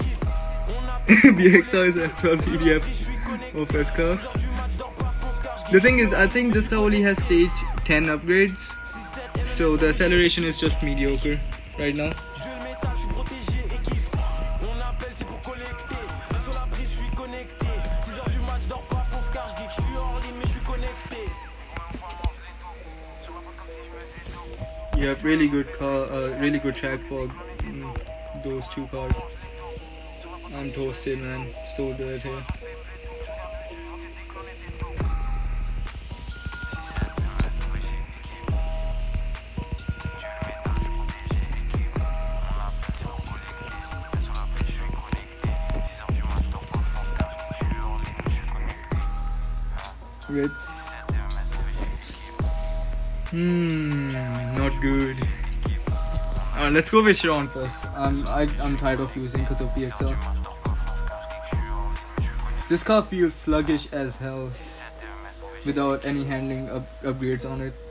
BXR is F12 TDF of S class. The thing is, I think this car only has stage 10 upgrades, so the acceleration is just mediocre right now. Yep, really good car, really good track for those two cars. I'm toasted, man. So good here. Red. Not good. Let's go with Chiron first. I'm tired of losing because of PXR. This car feels sluggish as hell without any handling upgrades on it.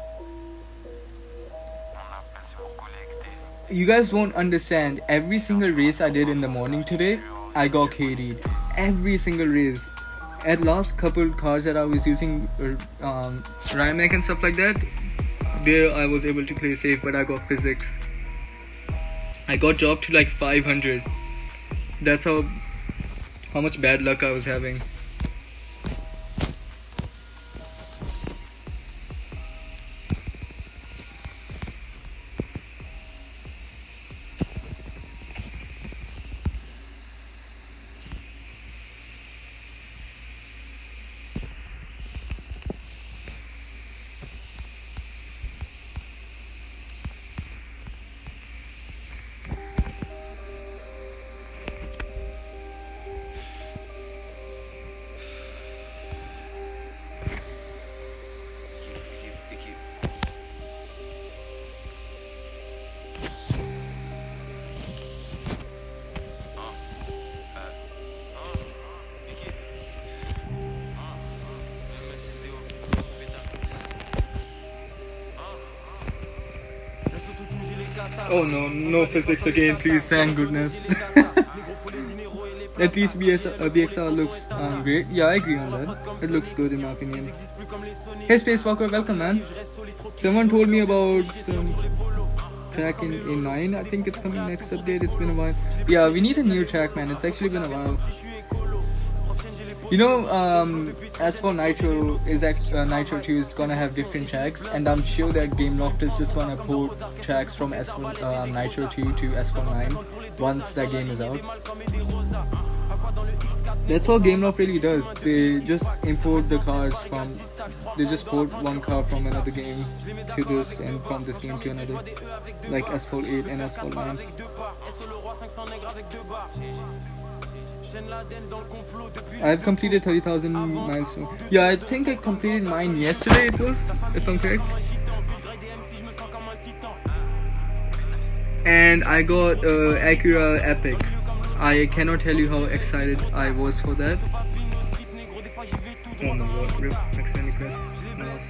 You guys won't understand. Every single race I did in the morning today, I got KD'd. Every single race. At last couple cars that I was using, Rimac and stuff like that, there I was able to play safe, but I got physics. I got dropped to like 500. That's how much bad luck I was having. Oh no, no physics again, please, thank goodness. At least BXR looks great. Yeah, I agree on that. It looks good in my opinion. Hey Spacewalker, welcome man. Someone told me about some track in 9. I think it's coming next update. It's been a while. Yeah, we need a new track, man. It's actually been a while. You know, as for Nitro Nitro 2 is gonna have different tracks, and I'm sure that Gameloft is just gonna port tracks from Nitro 2 to S49 once that game is out. That's what Gameloft really does. They just import the cars from. They just port one car from another game to this, and from this game to another, like Asphalt 8 and Asphalt 9. I've completed 30,000 milestones. Yeah, I think I completed mine yesterday, it was, if I'm correct. And I got Acura Epic. I cannot tell you how excited I was for that. Oh my god, rip, accidentally pressed. Nice.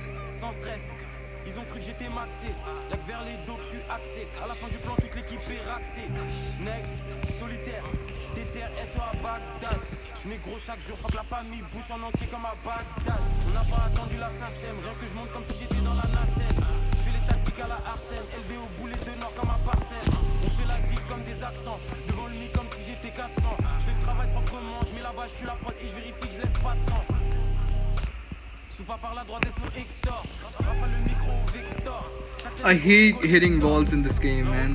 Négro chaque jour frappe la famille, bouche en entier comme à Bagdad. On n'a pas attendu la SACEM, rien que je monte comme si j'étais dans la nacelle. Je fais les tactiques à la Arsène, LB au boulet de nord comme un parcelle. On fait la vie comme des accents, devant le nid comme si j'étais 400. Je fais le travail proprement, je mets la vache, je suis la prod et je vérifie que je laisse pas de sang. Sous pas par la droite et sur Hector, Rafa le micro Victor. I hate hitting walls in this game, man.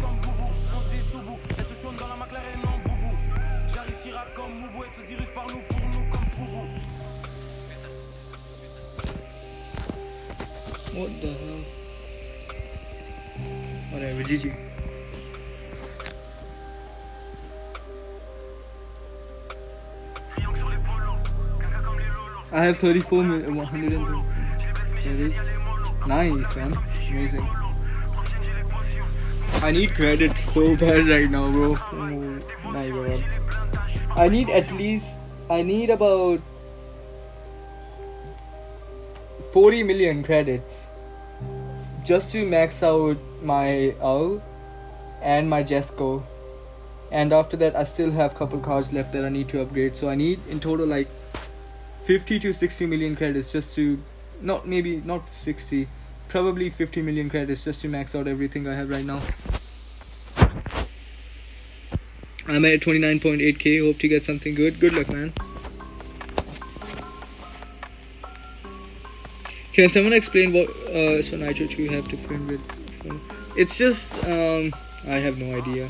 What the hell? Whatever, GG. I have 100 credits. Nice, man. Amazing. I need credits so bad right now, bro. Oh my god. I need about 40 million credits just to max out my OWL and my Jesco, and after that I still have a couple cars left that I need to upgrade, so I need in total like 50 to 60 million credits just to, not 60, probably 50 million credits just to max out everything I have right now. I'm at 29.8k, hope to get something good. Good luck, man. Can someone explain what for Nitro 2 you have to print with? It's just I have no idea.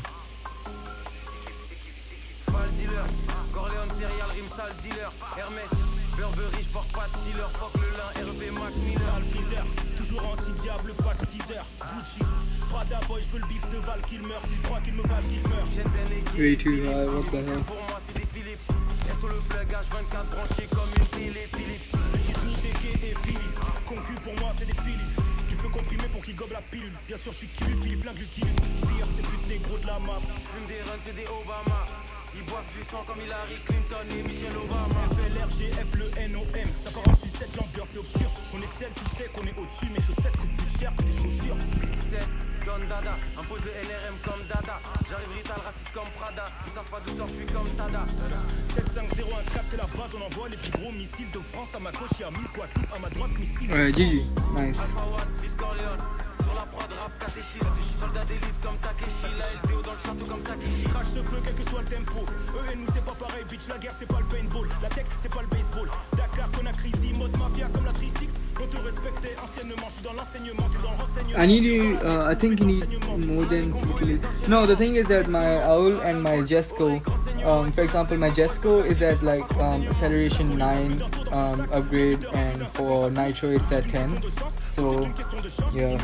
Fall dealer, Corleone serial, rime sale dealer, Hermès, Burberry, j'porte pas de dealer, fuck le lin, RB Mac Miller, Alfizer, toujours anti-diable, pas de teaser, Gucci, Prada boy, j'veux le bif de Val qu'il meurt, s'il croit qu'il me valent qu'il meurt, Way too high, what the hell? pour moi c'est des Philips, et sur le plug H24 branché comme une télé Philips, le Disney, TK et Philips, concu pour moi c'est des Philips. Tu peux comprimer pour qu'il gobe la pilule. Bien sûr, je suis Kilu, Philippe Flingue, Lucky Luke. Pire, c'est plus des gros de la map. Fume des runs, c'est des Obama. Ils boivent du sang comme Hillary Clinton et Michelle Obama. FLR, GF, le NOM. Ça part en sucette, l'ambiance est obscure. On excelle, tu sais qu'on est au-dessus. Mes chaussettes coûtent plus cher que tes chaussures. Don Dada, impose le NRM comme Dada. J'arrive rital, raciste comme Prada. Ils savent pas d'où sort, je suis comme Tada. 75014, c'est la base, on envoie les plus gros missiles de France. À ma gauche, y'a Miss Guadeloupe, à ma droite, Miss Yves. GG, nice. Alpha One, Fils Corleone. Sur la prod, rap, catéchiste. Soldat d'élite comme Takeshi. La LDO dans le château comme Takeshi. Crash ce feu, quel que soit le tempo. Eux et nous, c'est pas pareil, bitch. La guerre, c'est pas le paintball. La tech, c'est pas le baseball. Dakar, Conakry, mode mafia comme la 36. On te respectait anciennement. Je suis dans l'enseignement, t'es dans le renseignement. I need you, I think you need more than no, the thing is that my OWL and my Jesco, for example, my Jesco is at like acceleration 9 upgrade, and for Nitro it's at 10. So yeah.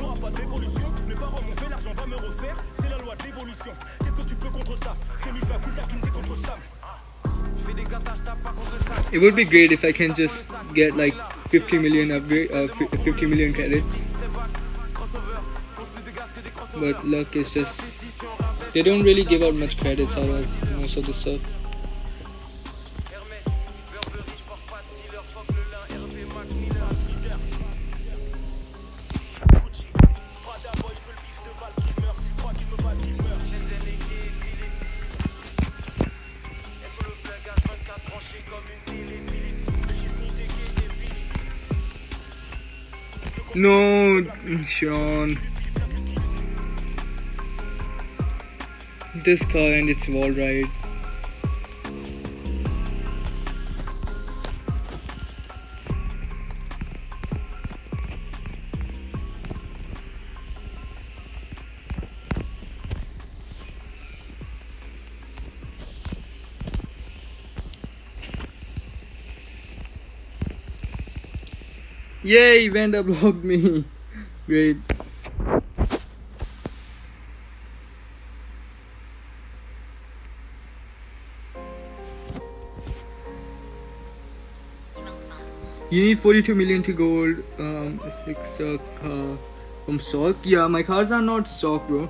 It would be great if I can just get like 50 million upgrade, 50 million credits. But luck is just, they don't really give out much credits out of most of the stuff. No, Sean. This car and its wall ride. Yay, Vanda blocked me. Great. You need 42 million to gold. 6 from stock. Yeah, my cars are not stock, bro.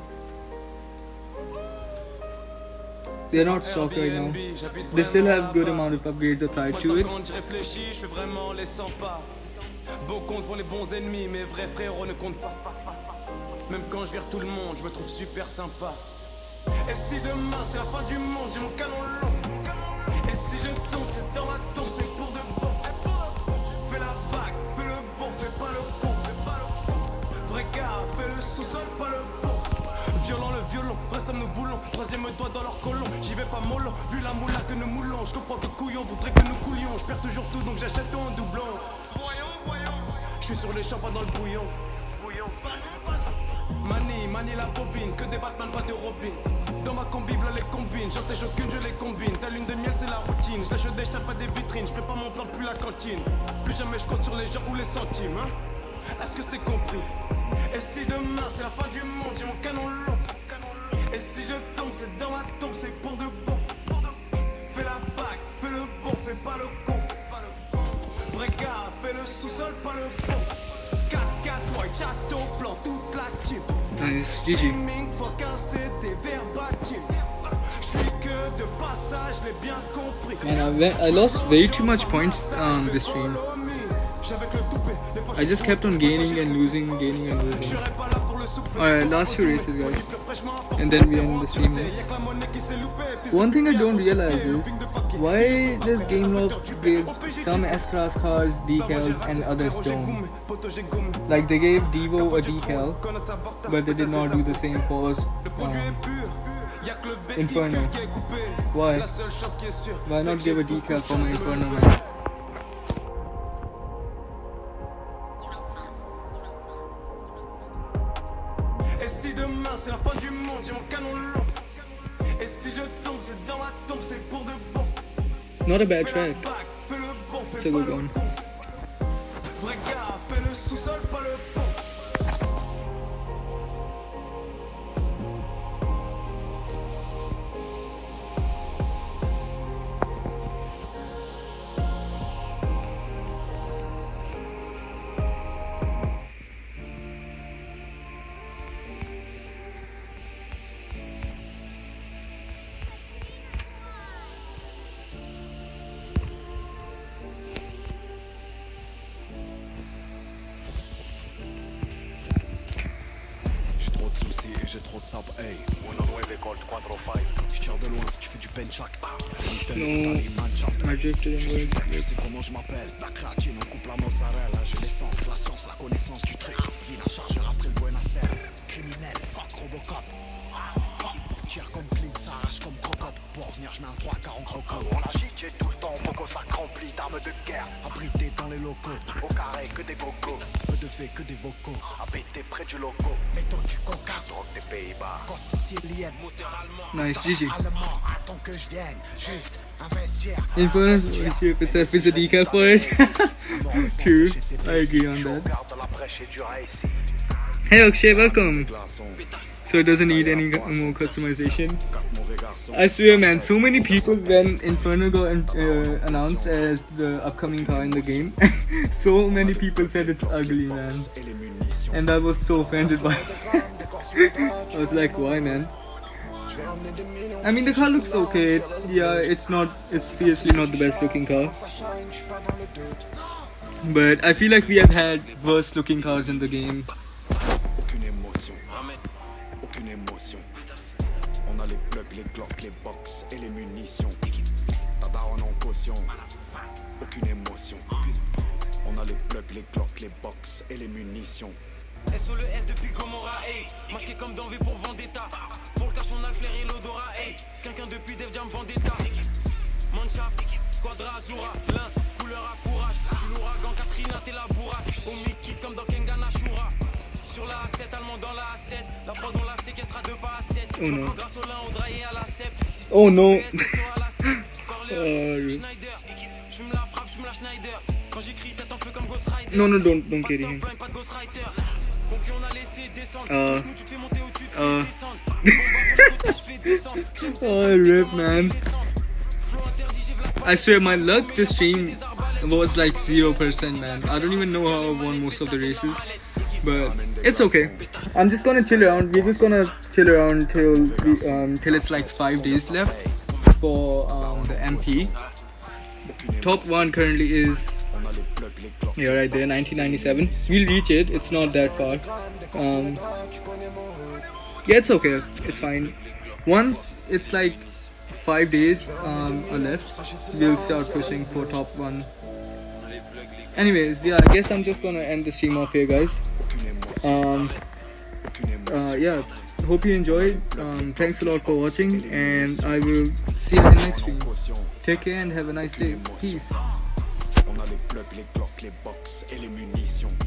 They're not stock right now. They still have good amount of upgrades applied to it. Beau compte pour les bons ennemis, mes vrais frérots ne comptent pas. Même quand je vire tout le monde, je me trouve super sympa. Et si demain c'est la fin du monde, j'ai mon canon long. Et si je tombe, c'est dans ma tombe, c'est pour de bon. Fais la bague, fais le bon, fais pas le bon. Vrai gars, fais le sous-sol, pas le bon. Violent le violon, reste comme nous voulons. Troisième doigt dans leur colon, j'y vais pas mollo. Vu la moula que nous moulons, je comprends que couillon voudrait que nous coulions. Je perds toujours tout donc j'achète tout en doublon. Je suis sur les champs, pas dans le bouillon. Mani la bobine, que des Batman, pas de Robin. Dans ma combi, là les combines, j'en tèche aucune, je les combine. Ta lune de miel, c'est la routine. Je lâche des pas des vitrines, je prépare mon plan depuis la cantine. Plus jamais je compte sur les gens ou les centimes, hein. Est-ce que c'est compris? Et si demain c'est la fin du monde, j'ai mon canon long. Et si je tombe, c'est dans ma tombe, c'est pour de bon. Fais la bague, fais le bon, fais pas le con. Vrai gars, fais le sous-sol, pas le fond. 4-4 white, château blanc, toute la team. Nice, GG. Faut casser des verbatim. J'suis que de passage, l'ai bien compris. Man, I lost way too much points this stream. I just kept on gaining and losing, gaining and losing. Alright, last 2 races, guys. And then we end the stream here. One thing I don't realize is, why does Gameloft give some S-Class cars decals and others don't? Like, they gave Devo a decal, but they did not do the same for Inferno. Why? Why not give a decal for my Inferno, man? c'est la fin du monde, j'ai mon canon long. Et si je tombe, c'est dans ma tombe, c'est pour de bon. Not a bad track. It's a good one. Vrai gars, fais le sous-sol, pas le pont. J'ai trop de sable, hey. Uno nueve Colt 405. Je tire de loin si tu fais du benchak. No, I drifted in Je sais comment je m'appelle. La créatine, on coupe la mozzarella. J'ai l'essence, la science, la connaissance du truc. Ville à chargeur après le Buenos Aires. Criminel, fuck Robocop. Tire comme Clint, s'arrache comme Crocop. Pour revenir, je mets un 3-4 en crocop. On agite, j'ai tout le temps. Foco, ça rempli d'armes de guerre. Abrité dans les locaux. Au carré, que des gogos. Peu de faits, que des vocaux. Habité près du loco. Méthode du Caucase. Rock des Pays-Bas. Gosse sicilienne. Moteur allemand. Nice, GG. Allemand, attends que je vienne. Juste un vestiaire. Infernus ownership itself is a decal for it. True, I agree on that. Hey Akshay, welcome. So it doesn't need any more customization. I swear man, so many people when Inferno got announced as the upcoming car in the game, so many people said it's ugly man. And I was so offended by it. I was like, why man? I mean the car looks okay, yeah, it's seriously not the best looking car. But I feel like we have had worse looking cars in the game. On a les plugs, les glocks, les box et les munitions. Ta daronne en caution. Aucune émotion. On a les plugs, les glocks, les box et les munitions. SO le S depuis Gomorrah, hey. Masqué comme dans V pour Vendetta. Pour le cash on a le flair et l'odorat, hey. Quelqu'un depuis Def Jam Vendetta. Manshaft, Squadra Azura. L'un, couleur à courage. Je l'ouragan, Katrina, t'es la bourrasse. Au Mickey comme dans Kengan Ashura. Sur la A7, allemand dans la A7. La prod on la séquestre à 2 pas à 7. Oh non. Grâce au lin, au draillé à la 7. Oh non. Je me la frappe, je me la Schneider. Quand j'écris, tête en feu comme Ghost Rider. No, don't carry him. Pas de Ghost Rider. On a laissé descendre. Tu te fais monter au-dessus, tu fais descendre. Oh, rip, man. I swear, my luck this stream was like 0%, man. I don't even know how I won most of the races, but it's okay. I'm just gonna chill around. We're just gonna chill around till it's like 5 days left for the MP. Top 1 currently is right there, 1997. We'll reach it. It's not that far. Yeah, it's okay. It's fine. Once it's like 5 days are left, we'll start pushing for top 1. Anyways, yeah, I guess I'm just gonna end the stream off here, guys. Yeah, hope you enjoyed. Thanks a lot for watching, and I will see you in the next stream. Take care and have a nice day. Peace. On a les plugs, les glocks, les box et les munitions.